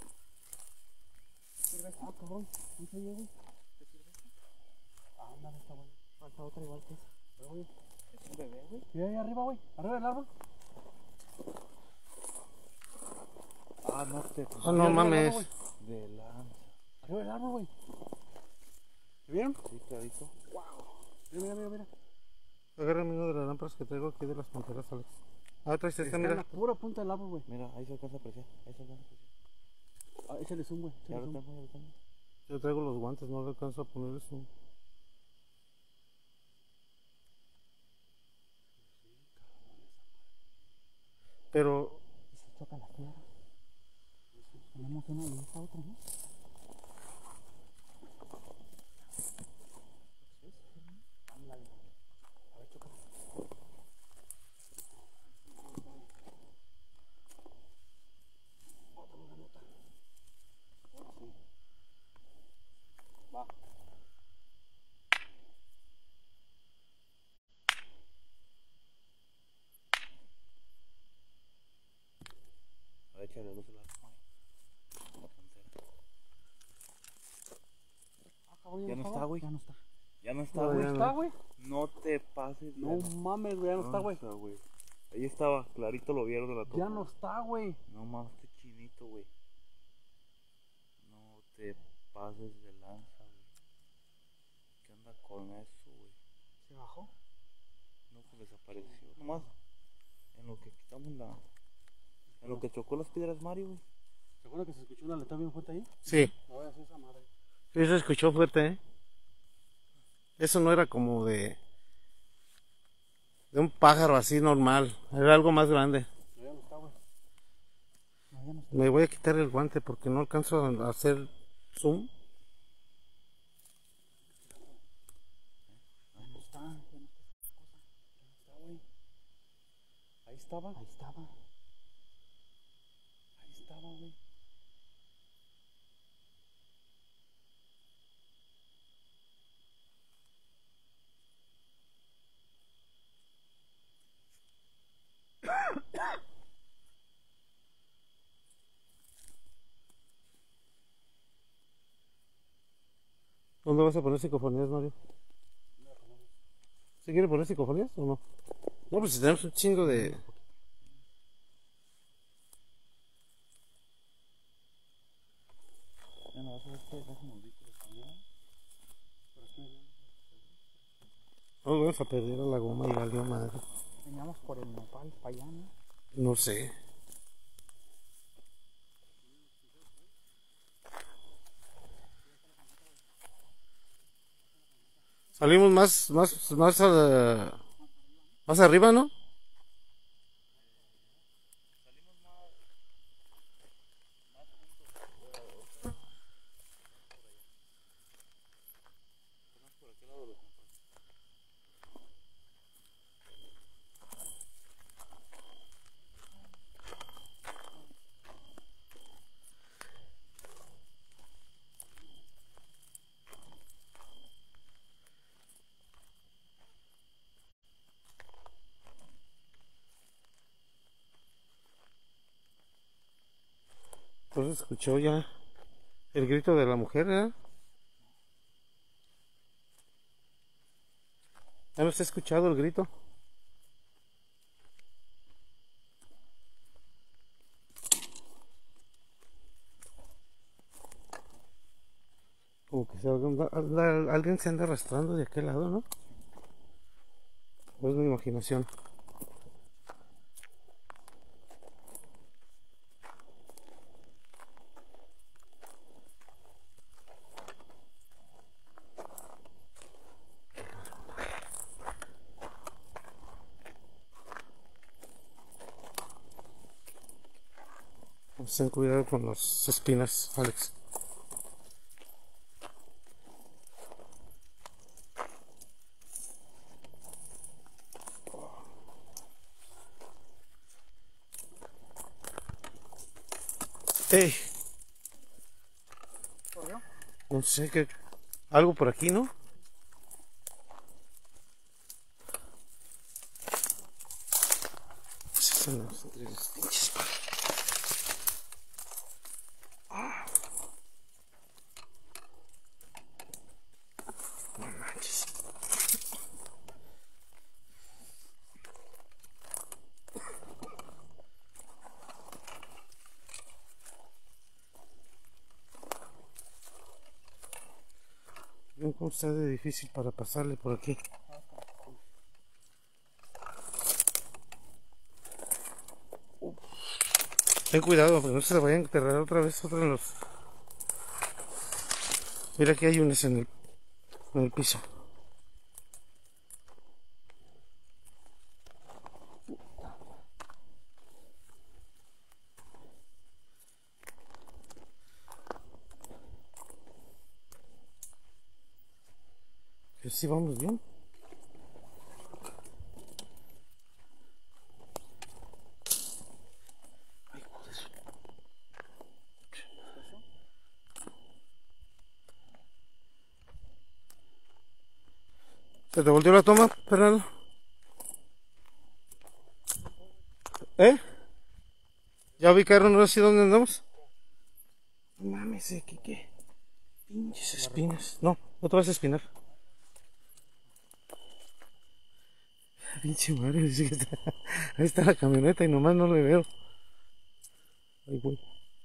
B: Ah, cabrón. ¿No se oye, güey?
D: ¿Qué sirve esto?
B: Ah, ándale, está bueno. Falta otra igual que esa. Pero, güey.
D: Es un bebé, güey.
B: Y ahí arriba, güey. Arriba del árbol.
D: Ah, no te. Pues,
B: Ah, no
D: arriba del
B: mames.
D: árbol, güey. De lanza.
B: Arriba del árbol, güey. ¿Se vieron?
D: Sí, clarito.
B: Mira, mira, mira, mira.
E: Agárrame uno de las lámparas que traigo aquí de las panteras, Alex. Ah, traes esta,
B: Está en
E: mira.
B: la pura punta del árbol, güey.
D: Mira, ahí se alcanza a apreciar. Ahí se alcanza a apreciar.
B: Ah, échale zoom, güey.
D: Ya
B: Échale
D: lo
B: zoom.
D: tengo, ya lo tengo.
E: Yo traigo los guantes, no le alcanzo a poner eso. Pero
A: Y se choca la tierra. Tenemos una y esta otra, ¿no?
B: Va.
D: A ver, échale luz a la cámara. La pantera.
B: Ah, cabrón,
D: Ya no está, güey.
A: Ya no está.
D: Ya no está,
E: No,
D: güey.
E: ya
B: ¿No
E: no.
B: está, güey?
D: No te pases.
B: No mames, güey, ya no está, güey.
D: güey. Ahí estaba, clarito lo vieron de la toma.
B: Ya no está, güey.
D: No más, este chinito, güey. No te pases de lanza, güey. ¿Qué onda con eso, güey?
A: ¿Se bajó?
D: No, pues desapareció. Nomás, en lo que quitamos la... En lo que chocó las piedras Mario, güey.
B: ¿Se acuerdan que se escuchó una letra bien fuerte ahí?
E: sí,
B: No voy a hacer esa madre.
E: sí se escuchó fuerte, ¿eh? Eso no era como de... de un pájaro así normal. Era algo más grande.
B: No, ya no está, güey.
A: No, ya no está.
E: Me voy a quitar el guante porque no alcanzo a hacer zoom.
A: Ya no está. Ya no está esa cosa. Ya no está, güey.
B: Ahí estaba.
A: Ahí estaba.
B: Ahí estaba, güey.
E: ¿Dónde vas a poner psicofonías, Mario? ¿Se quiere poner psicofonías o no? No, pues si tenemos un chingo de...
D: Ya no vas a ver que dejan los vehículos también.
E: No, vamos a perder a la goma y valió madre.
A: Veníamos por el nopal para allá, ¿no?
E: No sé. Salimos más, más, más, a- más arriba, ¿no? Entonces escuchó ya el grito de la mujer, ¿eh? ¿Ya no se ha escuchado el grito? Como que se anda- anda- alguien se anda arrastrando de aquel lado, ¿no? ¿O es mi imaginación? Pues ten cuidado con las espinas, Alex. ¡Ey!
A: ¿Corrió?
E: No sé qué. Algo por aquí, ¿no? Sí, son los pinches pájaros. No manches. Ven cómo está de difícil para pasarle por aquí. Ten cuidado, porque no se le vayan a enterrar otra vez otro en los... Mira que hay unos en el, en el piso. Que sí vamos bien. Ay, joder. ¿Se te volteó la toma, Fernando? ¿Eh? ¿Ya ubicaron ahora sí dónde andamos? No mames, ¿qué qué? Pinches espinas. No, no te vas a espinar. Pinche madre, dice que está... Ahí está la camioneta y nomás no le veo. Ay, güey.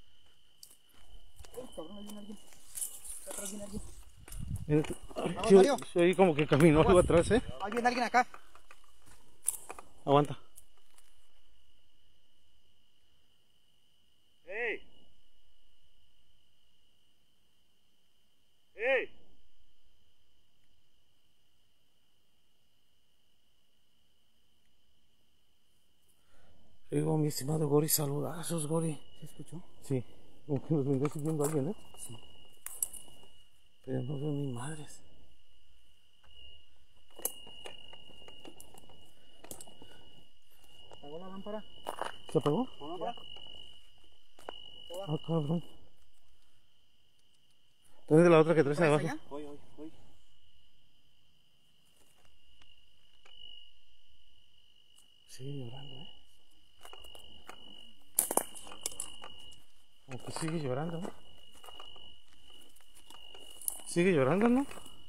A: Uy, cabrón, ahí viene alguien. Atrás viene alguien.
E: Mira tú. Ay,
A: Vamos,
E: sí,
A: Mario.
E: sí, oí como que caminó algo atrás, ¿eh?
A: Ahí viene alguien acá.
E: Aguanta.
D: ¡Ey! ¡Ey!
E: Digo, mi estimado Gori, saludazos, Gori.
A: ¿Se escuchó?
E: Sí, como que nos vendría siguiendo alguien, ¿eh?
A: Sí.
E: Pero no veo ni madres.
A: ¿Apagó la lámpara?
E: ¿Se apagó?
A: ¿La lámpara?
E: Ah, cabrón. ¿Dónde es la otra que traes ahí
A: ¿Traes
E: abajo?
A: allá?
D: Voy, voy, voy.
E: Sigue llorando, ¿eh? Como que sigue llorando, ¿no? Sigue llorando, ¿no?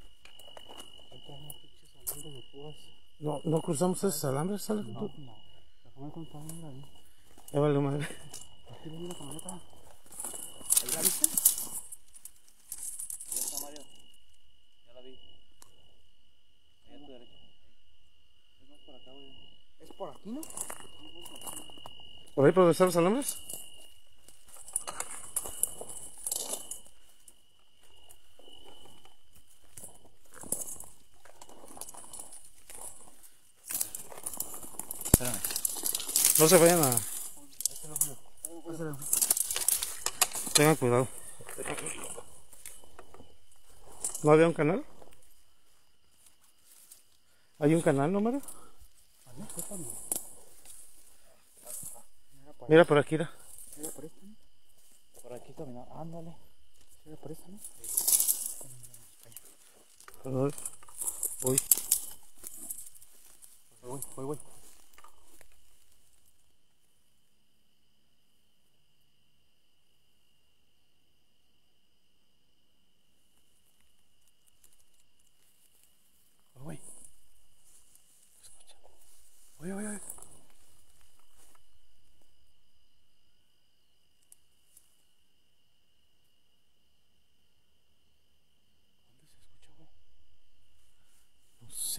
E: No, no cruzamos esos alambres, ¿sale?
B: No, no. La camioneta no está bien ahí.
E: Ya vale madre.
B: Aquí viene la camioneta.
A: ¿Ahí la viste?
D: Ahí está Mario. Ya la vi. Ahí a tu derecha. Ahí. Es más por acá, güey.
A: Es por aquí, ¿no?
E: ¿Por ahí por donde están los alambres?
D: Espérame.
E: No se vayan a...
A: Pásale.
E: Tengan cuidado. ¿No había un canal? ¿Hay un canal, no, Mario? Mira por aquí, mira.
A: Mira por esta, ¿no?
D: Por aquí caminando. Ándale.
A: Mira por esta, ¿no?
E: Perdón. Voy.
A: Voy, voy, voy.
B: Voy. Oye, oye, oye. ¿Dónde se escucha, güey?
E: No sé.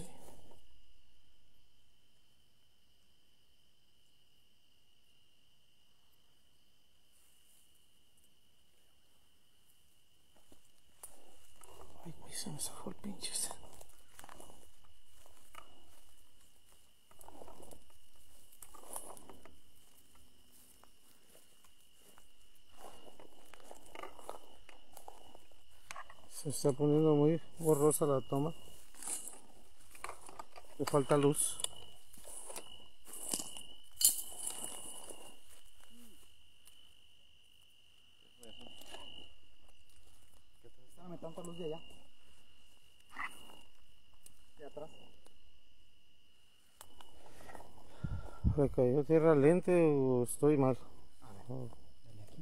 E: Ay, güey, se me zafó el pinche ese. Se está poniendo muy borrosa la toma. Le falta luz.
A: Dame tanta luz de allá. De atrás.
E: ¿Me cayó tierra lente o estoy mal?
A: A ver,
E: Oh.
A: dale aquí.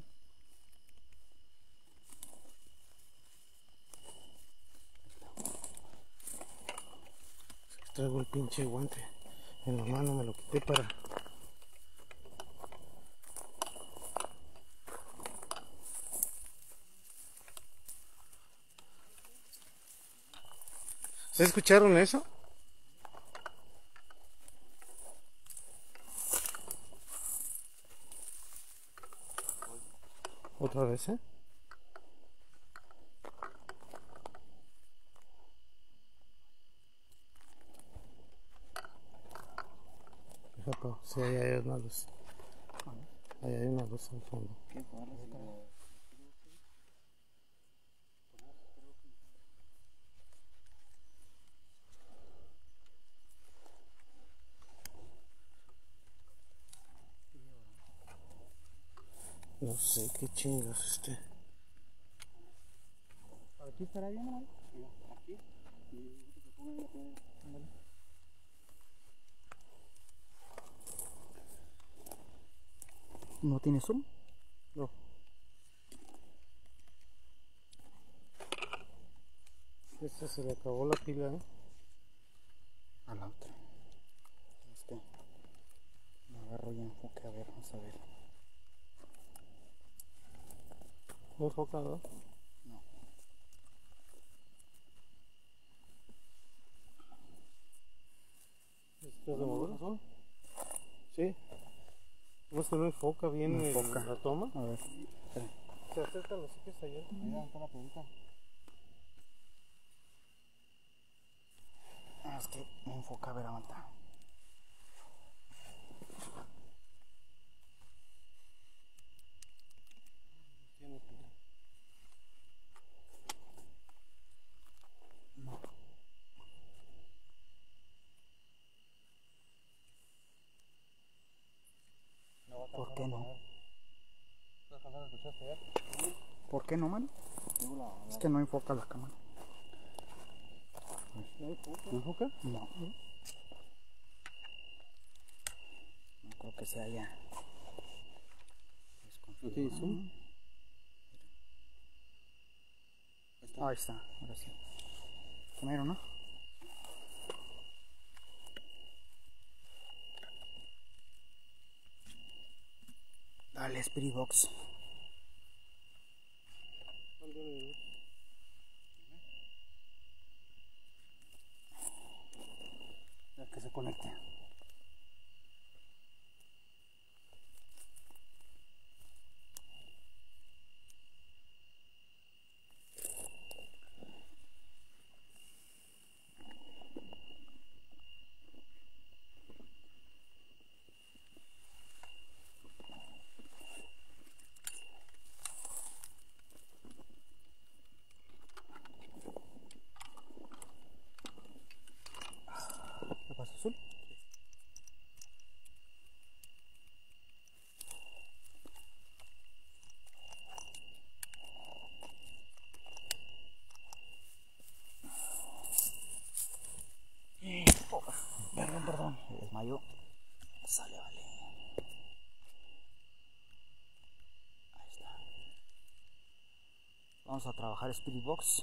E: Traigo el pinche guante en la mano, me lo quité para... ¿Se escucharon eso? Otra vez, ¿eh? Fíjate, si ahí hay una luz. Ahí hay una luz al fondo. No sé qué chingas este.
A: ¿Aquí estará bien, ¿no?
B: Aquí. Y que se ponga la piedra.
A: ¿No tiene zoom?
E: No. Este se le acabó la pila, ¿eh?
A: A la otra. Este. Me agarro ya enfoque, a ver, vamos a ver.
E: ¿No enfoca, no?
A: No.
E: ¿Este es de modelo azul? Sí. ¿No es que no enfoca bien
A: No
E: el-
A: enfoca.
E: la toma?
A: A ver. Espera.
E: Se acerca los sitios allá.
B: Mira, está la piedrita.
A: Ah, es que no enfoca, a ver, aguanta.
E: Tiene pila.
A: No.
B: No va a
A: ¿Por
B: alcanzar
A: qué
B: a
A: no?
B: poner. ¿No alcanzar a escuchar hasta allá?
A: ¿Por qué no, man?
B: Digo, la-
A: Es que no enfoca la cámara.
E: ¿No enfoca?
A: No. No creo que sea ya.
E: ¿No tiene zoom?
A: Ahí está, ahora sí. Primero, ¿no? Dale, Spirit Box. Ya que se conecte. ¿Qué pasa, azul? Oh, perdón, perdón. Me desmayó. Sale, vale. Ahí está. Vamos a trabajar Spirit Box.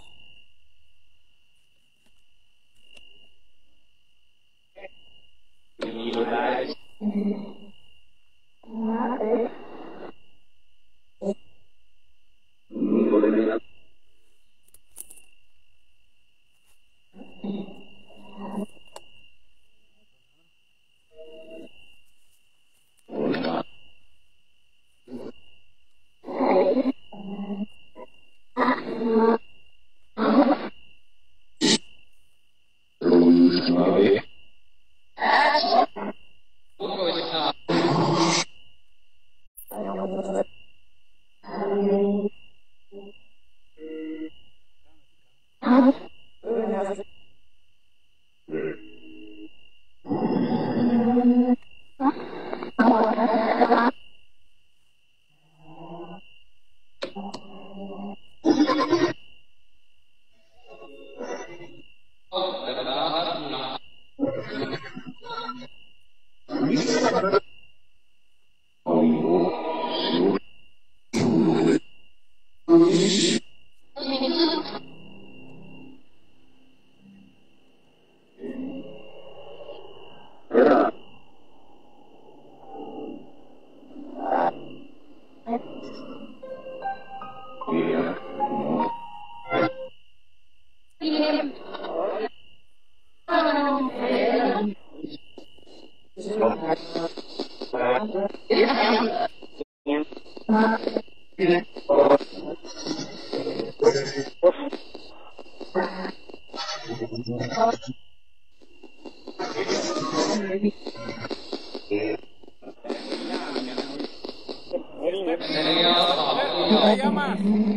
E: te llamas?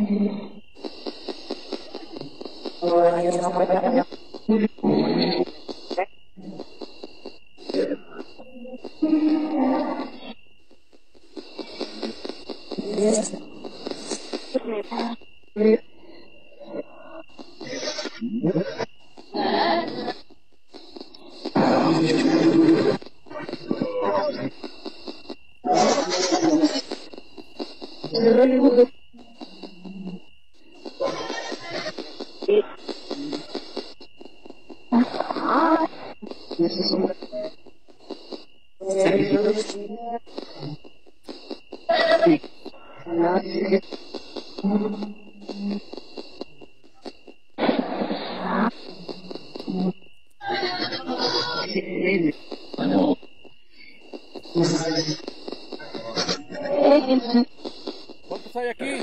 E: ¿Cuántos hay aquí?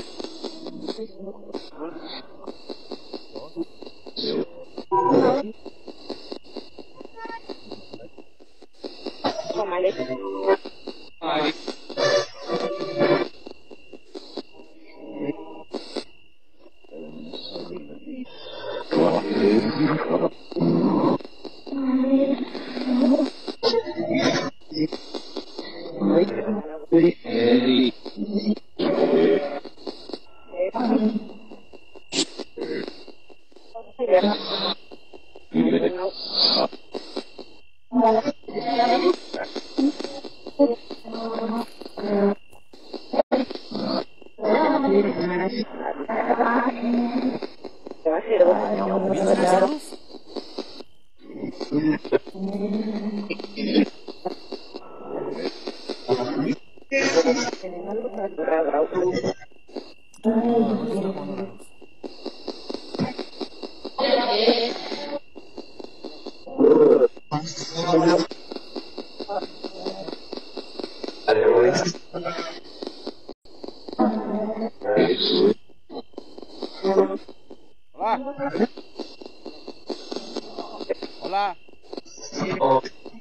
E: Hola. Hola.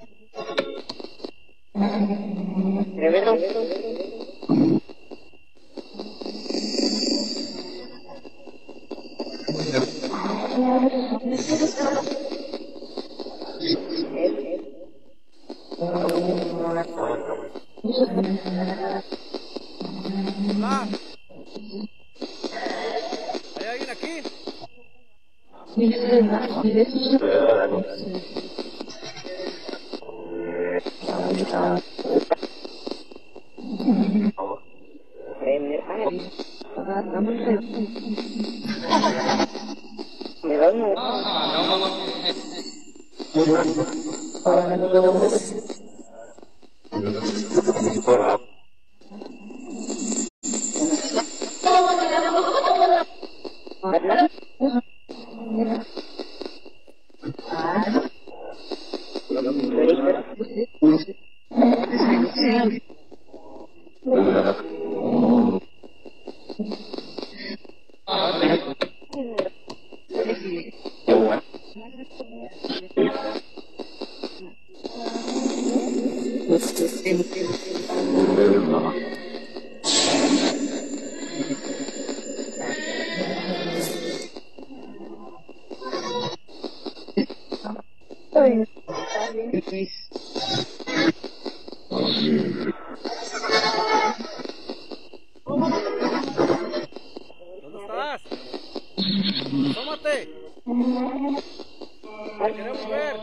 E: ¿Hay alguien aquí? ¿Dónde estás? ¡Asómate! ¡Te queremos ver!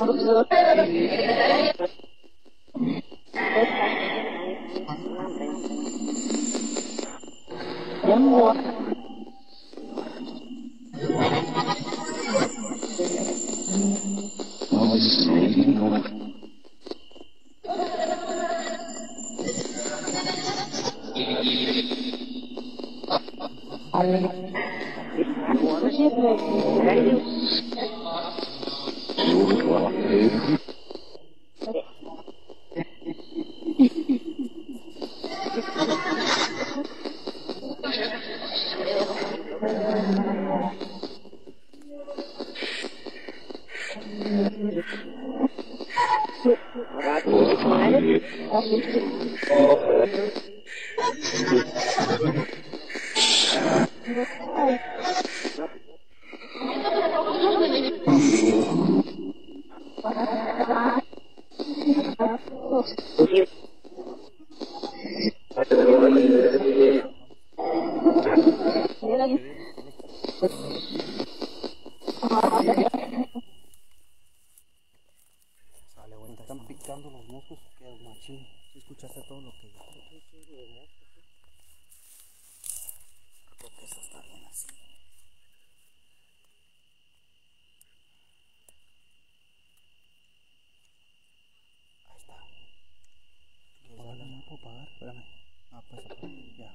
A: Sale, güey,
B: Me están picando los moscos que es machín.
A: ¿sí escuchaste todo lo que yo? Creo que eso está bien así. Ahí está.
B: Pagar, no puedo pagar, espérame.
A: Ah, pues apaga.
B: Ya.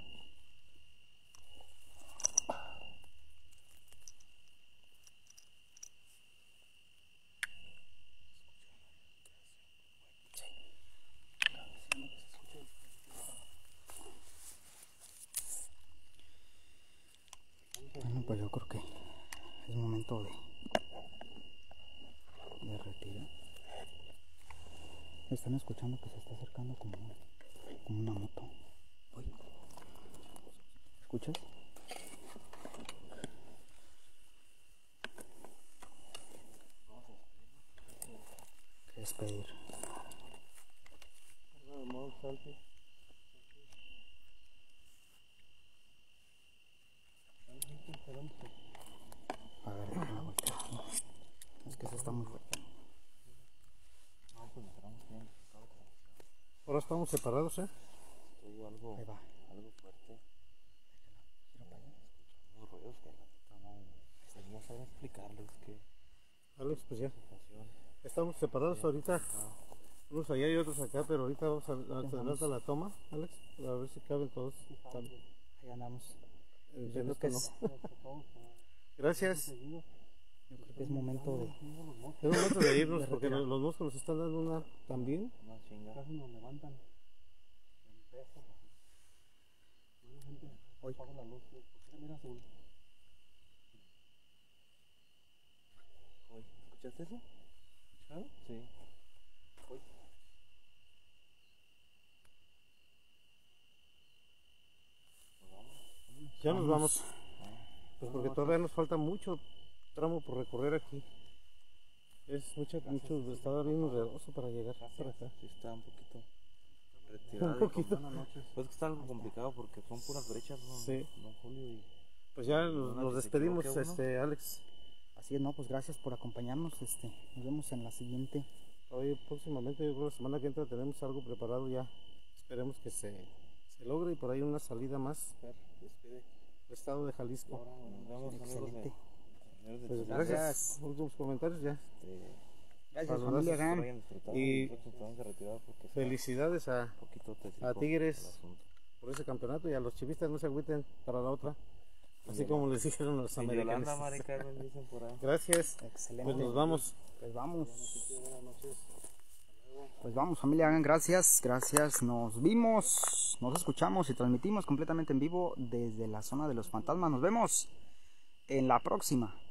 A: Bueno, pues yo creo que es momento de, de retirar. Están escuchando que se está acercando como, como una moto. Uy. ¿Escuchas? ¿Qué es pedir? A ver, déjame voltear. Es que eso está muy fuerte.
E: Ahora estamos separados, ¿eh?
D: Tuvo algo,
A: Ahí va.
D: algo fuerte. Unos ruidos que la neta no, pues no saben explicarles qué
E: Alex, pues ya.
D: situación.
E: Estamos separados ahorita. Unos allá y otros acá, pero ahorita vamos a, a acelerar la toma, Alex, a ver si caben todos.
A: Ahí andamos.
E: Eh,
A: Yo
E: en
A: creo
E: esto
A: que
E: no.
A: es,
E: Gracias.
A: yo creo que es momento de...
E: Es momento de irnos
A: De
E: porque
A: retirar.
E: los, los moscos nos están dando una también.
D: Una chinga.
B: Casi nos levantan. En peso. Hay gente
A: Hoy.
B: apaga la luz. ¿Por qué mira azul?
D: Oye, ¿escuchaste eso?
B: ¿Escuchado?
D: Sí.
E: Ya nos
A: Vamos.
E: vamos. Pues porque todavía nos falta mucho tramo por recorrer aquí. Es mucho, mucho, estaba bien enredoso para llegar para acá.
D: Sí, está un poquito retirado.
E: Un poquito.
D: Pues es que está algo complicado porque son puras brechas, ¿no?
E: Sí.
D: Don Julio y...
E: Pues ya nos,
D: Una
E: nos
D: que se
E: despedimos,
D: equivoque uno.
E: este, Alex.
A: Así es, no, pues gracias por acompañarnos. Este, nos vemos en la siguiente.
E: Hoy próximamente, yo creo la semana que entra tenemos algo preparado ya. Esperemos que se, se logre y por ahí una salida más.
D: Fer, despide.
E: El estado de Jalisco.
D: Ahora nos vemos, amigos de,
A: Excelente.
D: amigos de
E: Pues
D: Toluca.
E: gracias. Últimos comentarios ya.
D: Este,
A: Gracias,
E: Para los
A: familia
E: brazos,
A: Gan.
D: hayan disfrutado.
E: Y
D: Nosotros tenemos que retirar porque está
E: Felicidades a,
D: un poquito tétrico
E: a Tigres.
D: el asunto.
E: por ese campeonato y a los chivistas no se agüiten para la otra. Así
D: Sin
E: como les dijeron los
D: Sin Yolanda,
E: americanos.
D: Mari Carmen, dicen por ahí.
E: Gracias.
A: Excelente.
E: Pues nos vamos.
A: Pues vamos. Pues vamos, familia, hagan gracias, gracias. Nos vimos, nos escuchamos y transmitimos completamente en vivo desde la zona de los fantasmas. Nos vemos en la próxima.